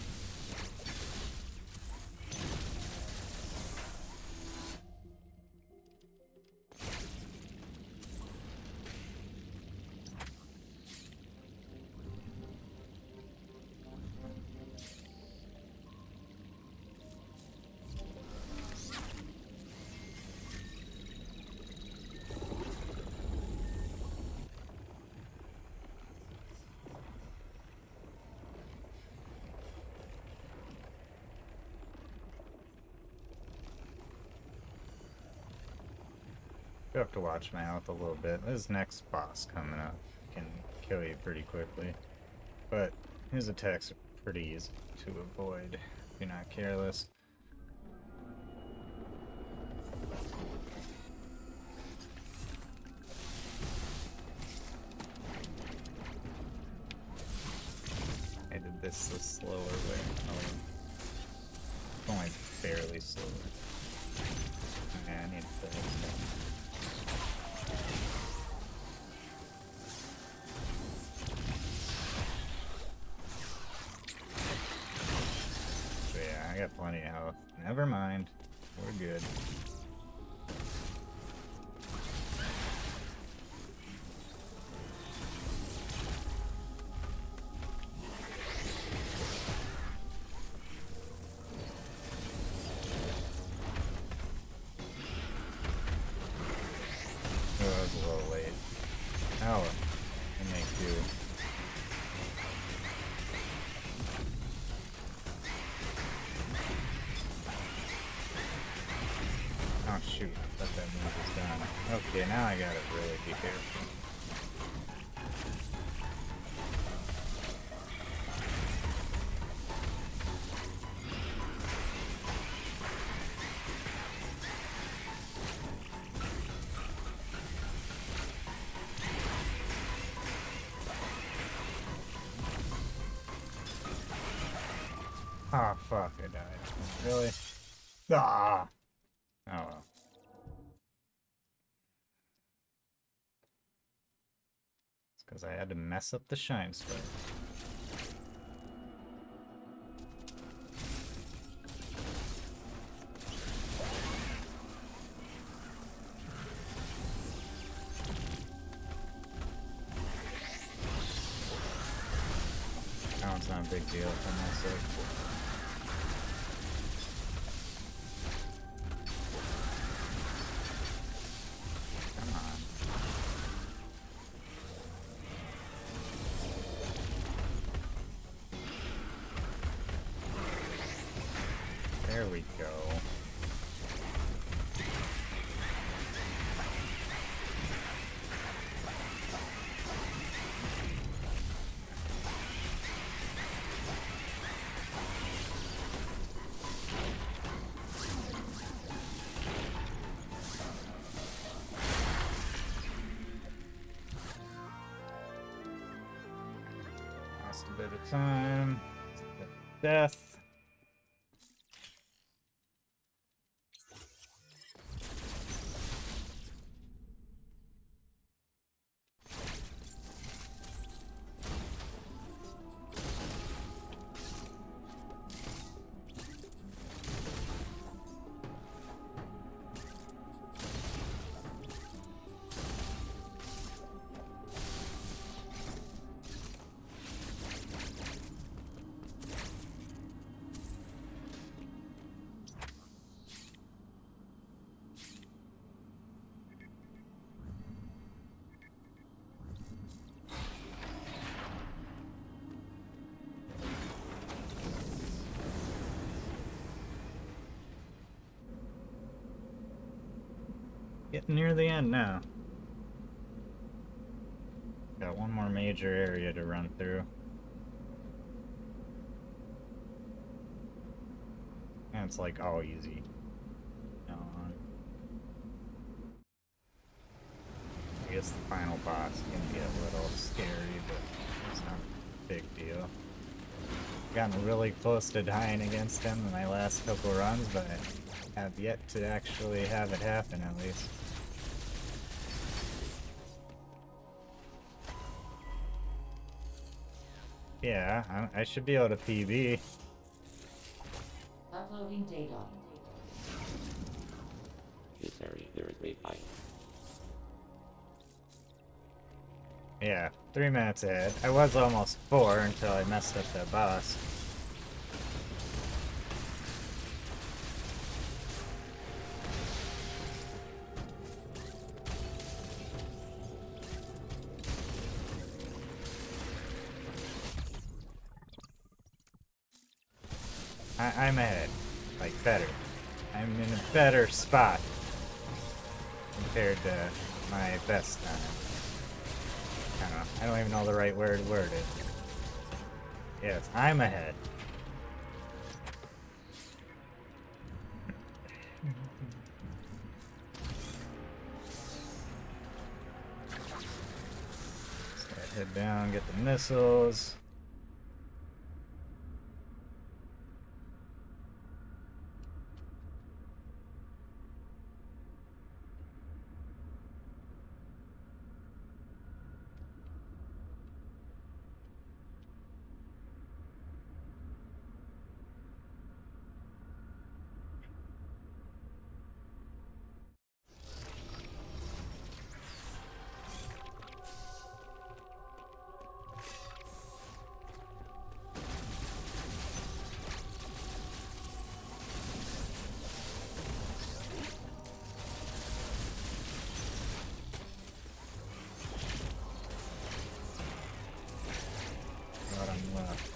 Speaker 1: You have to watch my health a little bit. This next boss coming up can kill you pretty quickly, but his attacks are pretty easy to avoid if you're not careless. I did this the slower way. Oh, only barely slower. Yeah, I need to play this stuff. I got plenty of health. Never mind. We're good. Oh, that was a little late. Oh, I make do. Oh shoot, I thought that move was done. Okay, now I gotta really be careful. Oh fuck, I died. Really? Ah! Oh well. It's because I had to mess up the shine spell. That one's not a big deal if I mess up. There we go. Lost a bit of time. Death. Getting near the end now. Got one more major area to run through. And it's like all easy. No, I guess the final boss can get a little scary, but it's not a big deal. Gotten really close to dying against him in my last couple runs, but I have yet to actually have it happen at least. Yeah, I, I should be able to P B.
Speaker 2: Uploading data.
Speaker 4: This area, there is a fight.
Speaker 1: Yeah, three minutes ahead. I was almost four until I messed up that boss. I I'm ahead. Like, better. I'm in a better spot compared to my best time. I don't know. I don't even know the right word word is. Yes, I'm ahead. So head down, get the missiles. Bottom left.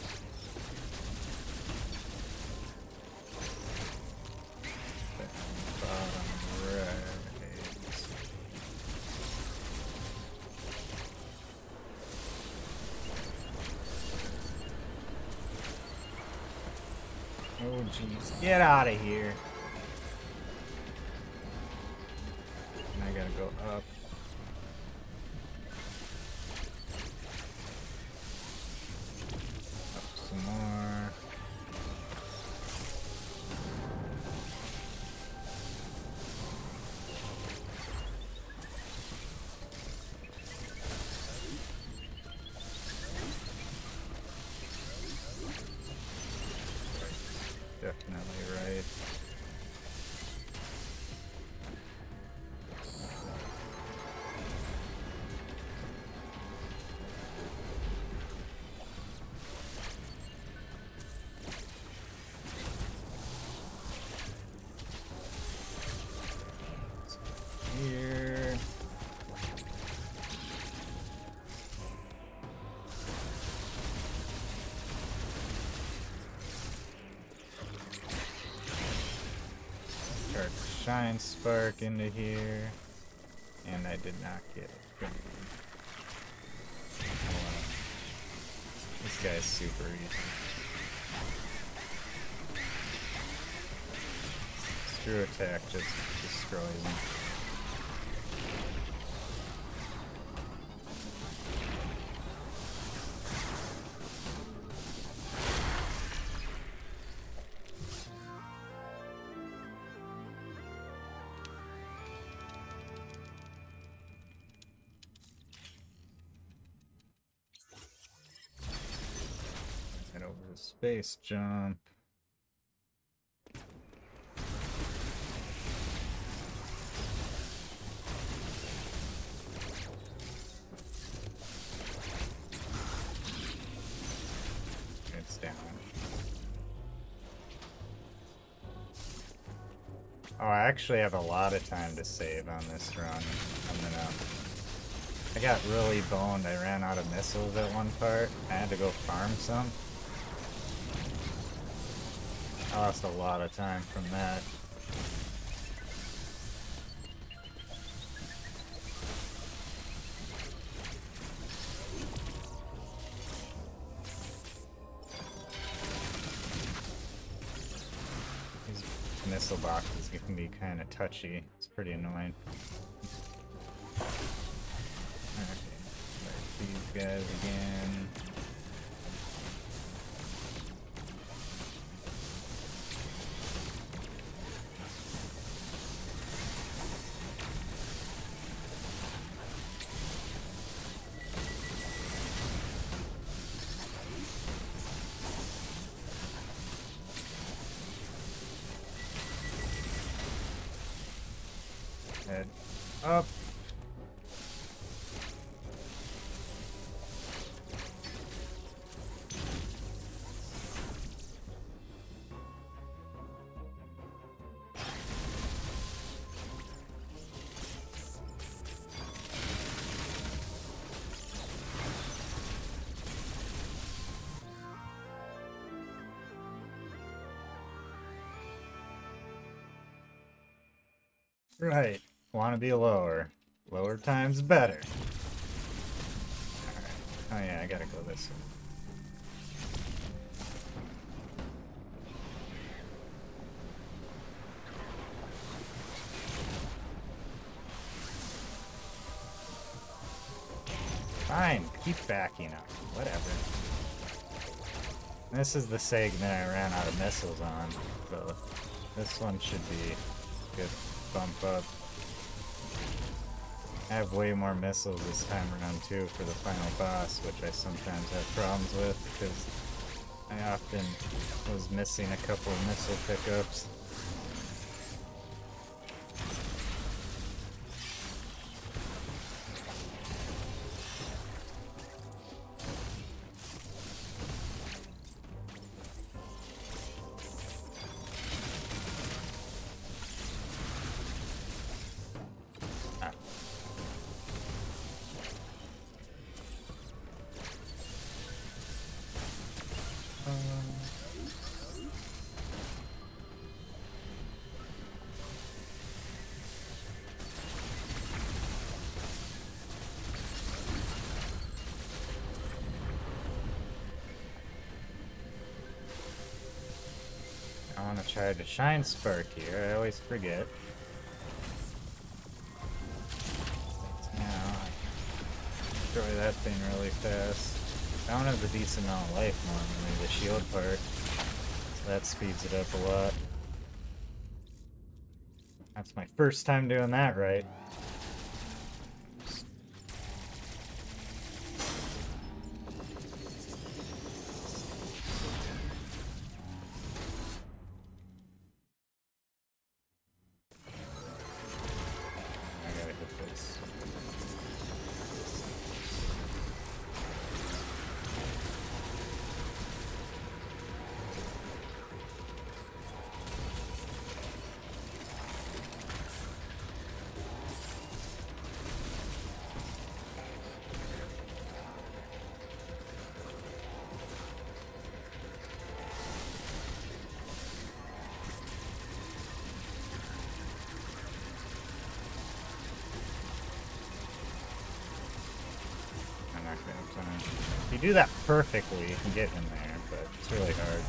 Speaker 1: Bottom right. Oh jeez, get out of here. And I gotta go up. Up some more. Definitely right. Shine Spark into here. And I did not get it. Good. This guy's super easy. Screw attack just destroys him. Head over to space jump. It's down. Oh, I actually have a lot of time to save on this run. I'm gonna... I got really boned. I ran out of missiles at one part. I had to go farm some. I lost a lot of time from that. These missile boxes can be kind of touchy. It's pretty annoying. Okay, start these guys again. Head up. Right. Want to be lower. Lower time's better. Alright. Oh yeah, I gotta go this way. Fine, keep backing up. Whatever. This is the segment I ran out of missiles on, so this one should be good bump up. I have way more missiles this time around too for the final boss, which I sometimes have problems with because I often was missing a couple of missile pickups. I want to try to shine spark here. I always forget. Now I can destroy that thing really fast. That one has a decent amount of life normally, the shield part. So that speeds it up a lot. That's my first time doing that right. If you do that perfectly, you can get in there, but it's really hard.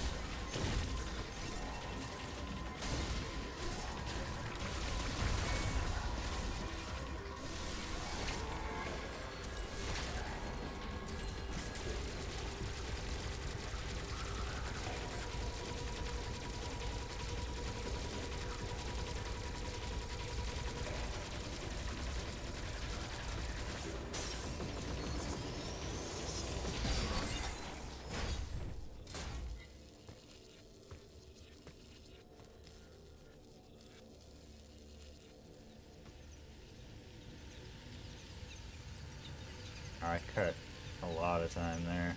Speaker 1: I cut a lot of time there.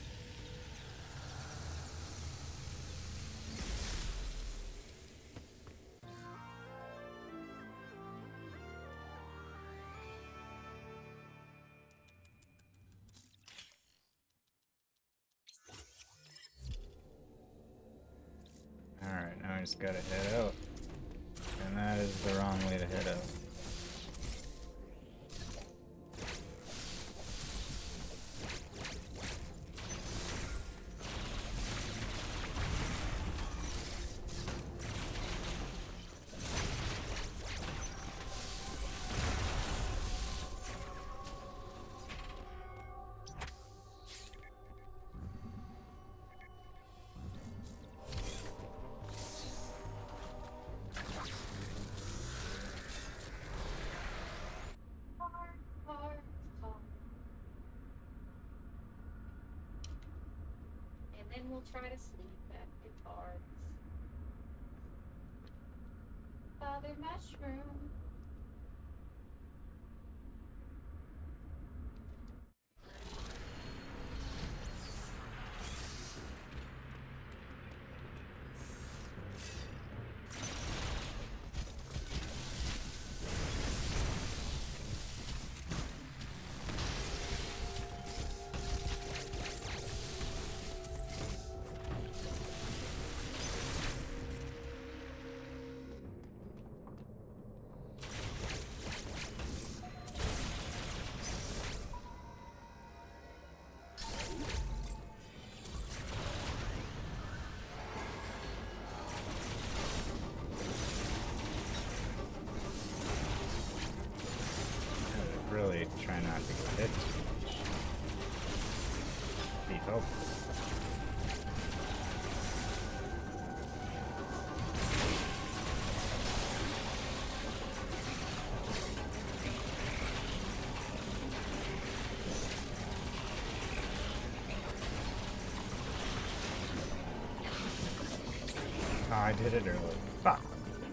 Speaker 1: Alright, now I just gotta head out. And that is the wrong way to head out.
Speaker 3: And then we'll try to sleep at guitars. Father Mushroom. Really try not to get hit too much. Be helpful. Oh, I did it early. Fuck.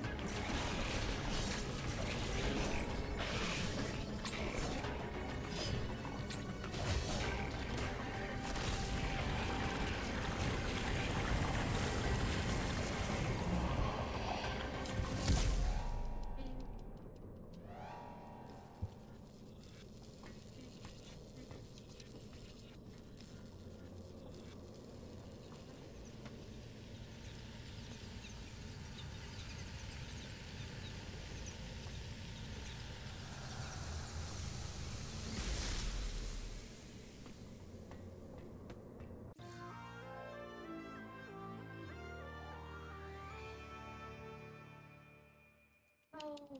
Speaker 3: Oh.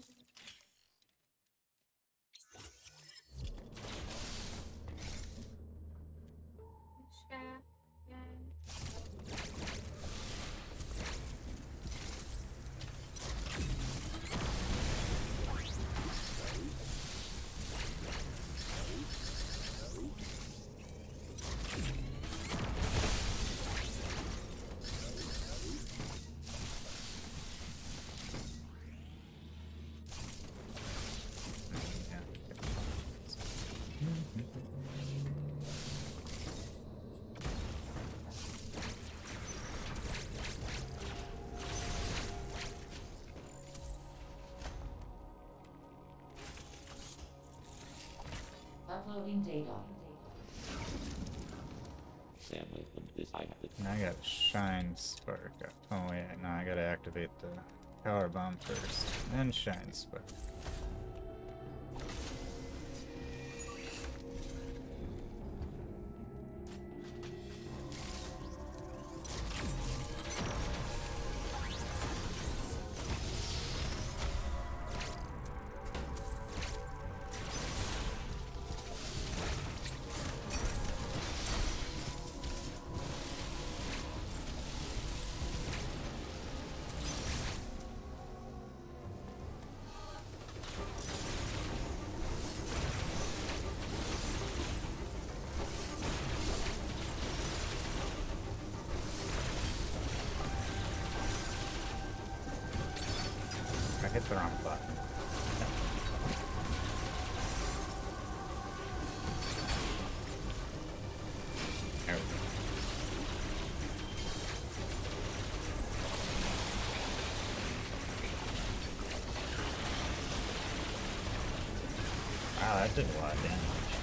Speaker 2: Uploading data.
Speaker 4: Sam with them this I have to
Speaker 1: Now I got Shine Spark. Oh wait, no, I gotta activate the Power Bomb first, then Shine Spark. hit the wrong button. There we go. Wow, that did a lot of damage.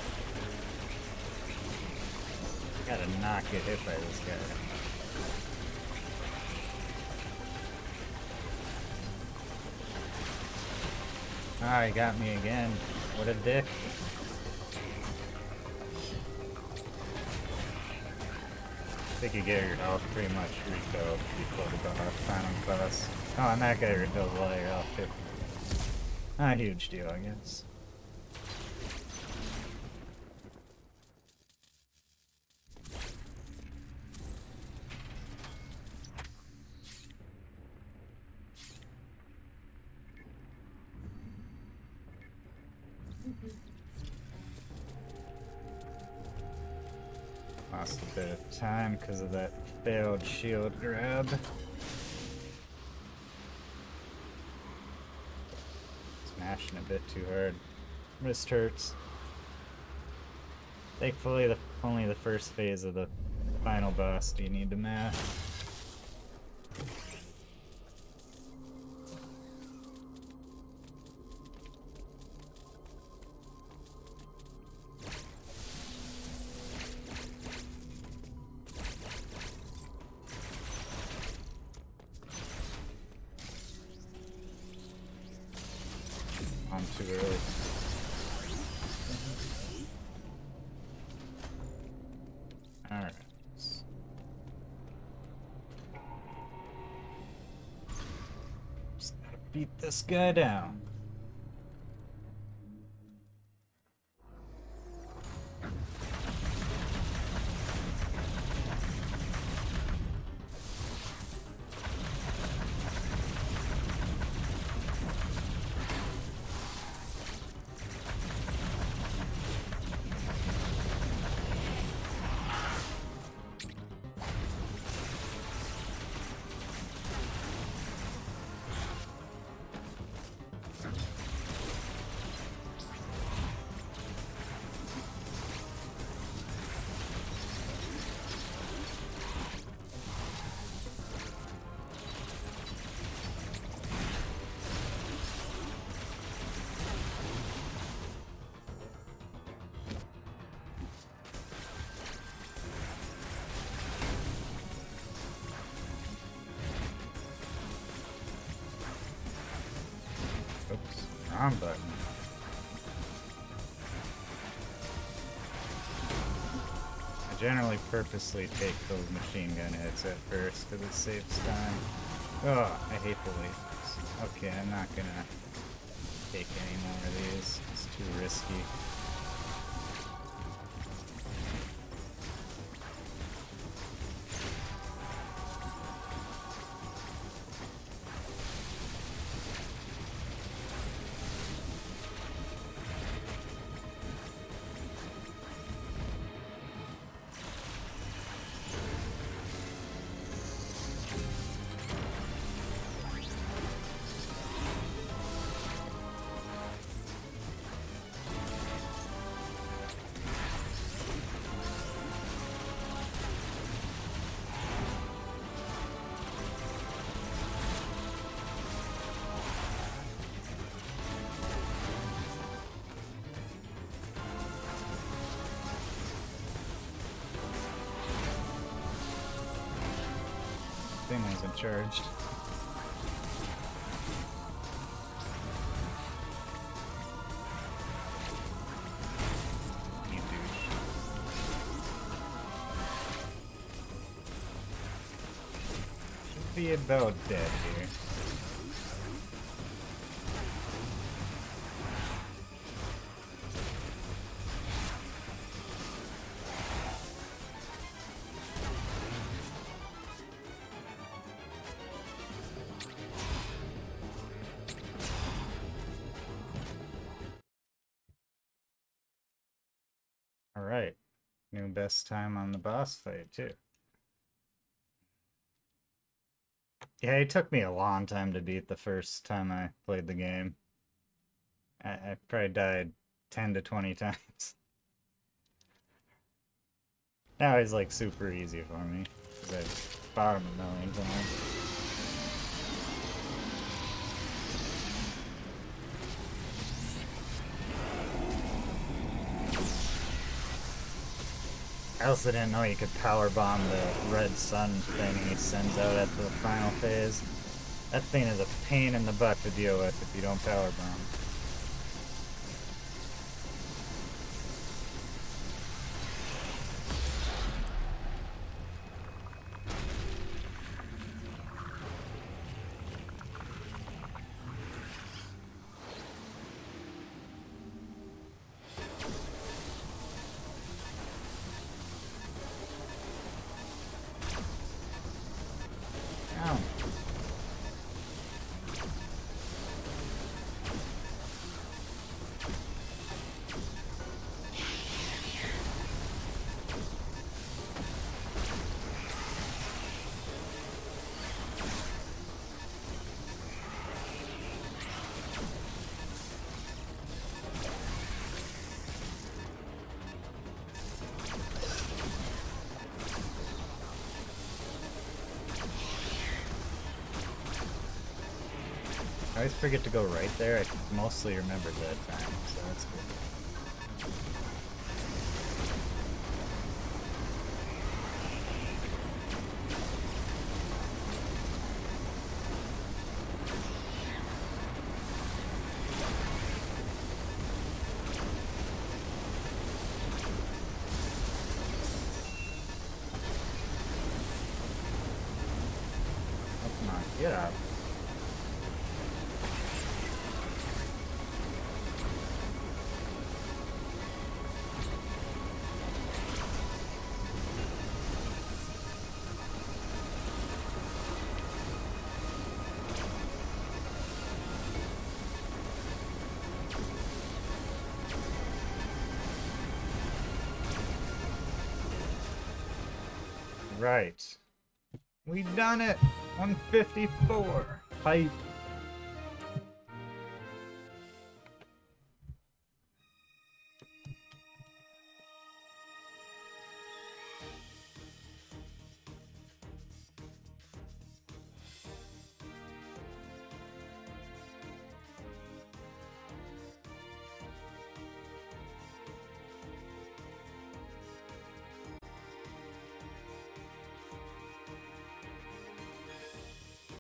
Speaker 1: Gotta not get hit by this guy. Ah, he got me again. What a dick. I think you get your health pretty much refilled before the boss, final boss. Oh, and that guy refills all your health too. Not a huge deal, I guess. Lost a bit of time because of that failed shield grab. Smashing a bit too hard. Wrist hurts. Thankfully, the only the first phase of the final boss do you need to mash. On too early. Alright. Just gotta beat this guy down. Oops, wrong button. I generally purposely take those machine gun hits at first because it saves time. Oh, I hate the lasers. Okay, I'm not gonna take any more of these. It's too risky. Thing wasn't charged. You douche. Should be about dead here. Alright, new best time on the boss fight too. Yeah, it took me a long time to beat the first time I played the game. I, I probably died ten to twenty times. Now it's like super easy for me, because I've fought him a million times. I also didn't know you could power bomb the red sun thing he sends out at the final phase. That thing is a pain in the butt to deal with if you don't power bomb. Ow. I always forget to go right there. I mostly remembered that time, so that's good. Oh, come on, get up. Right. We done it! one fifty-four! Hype!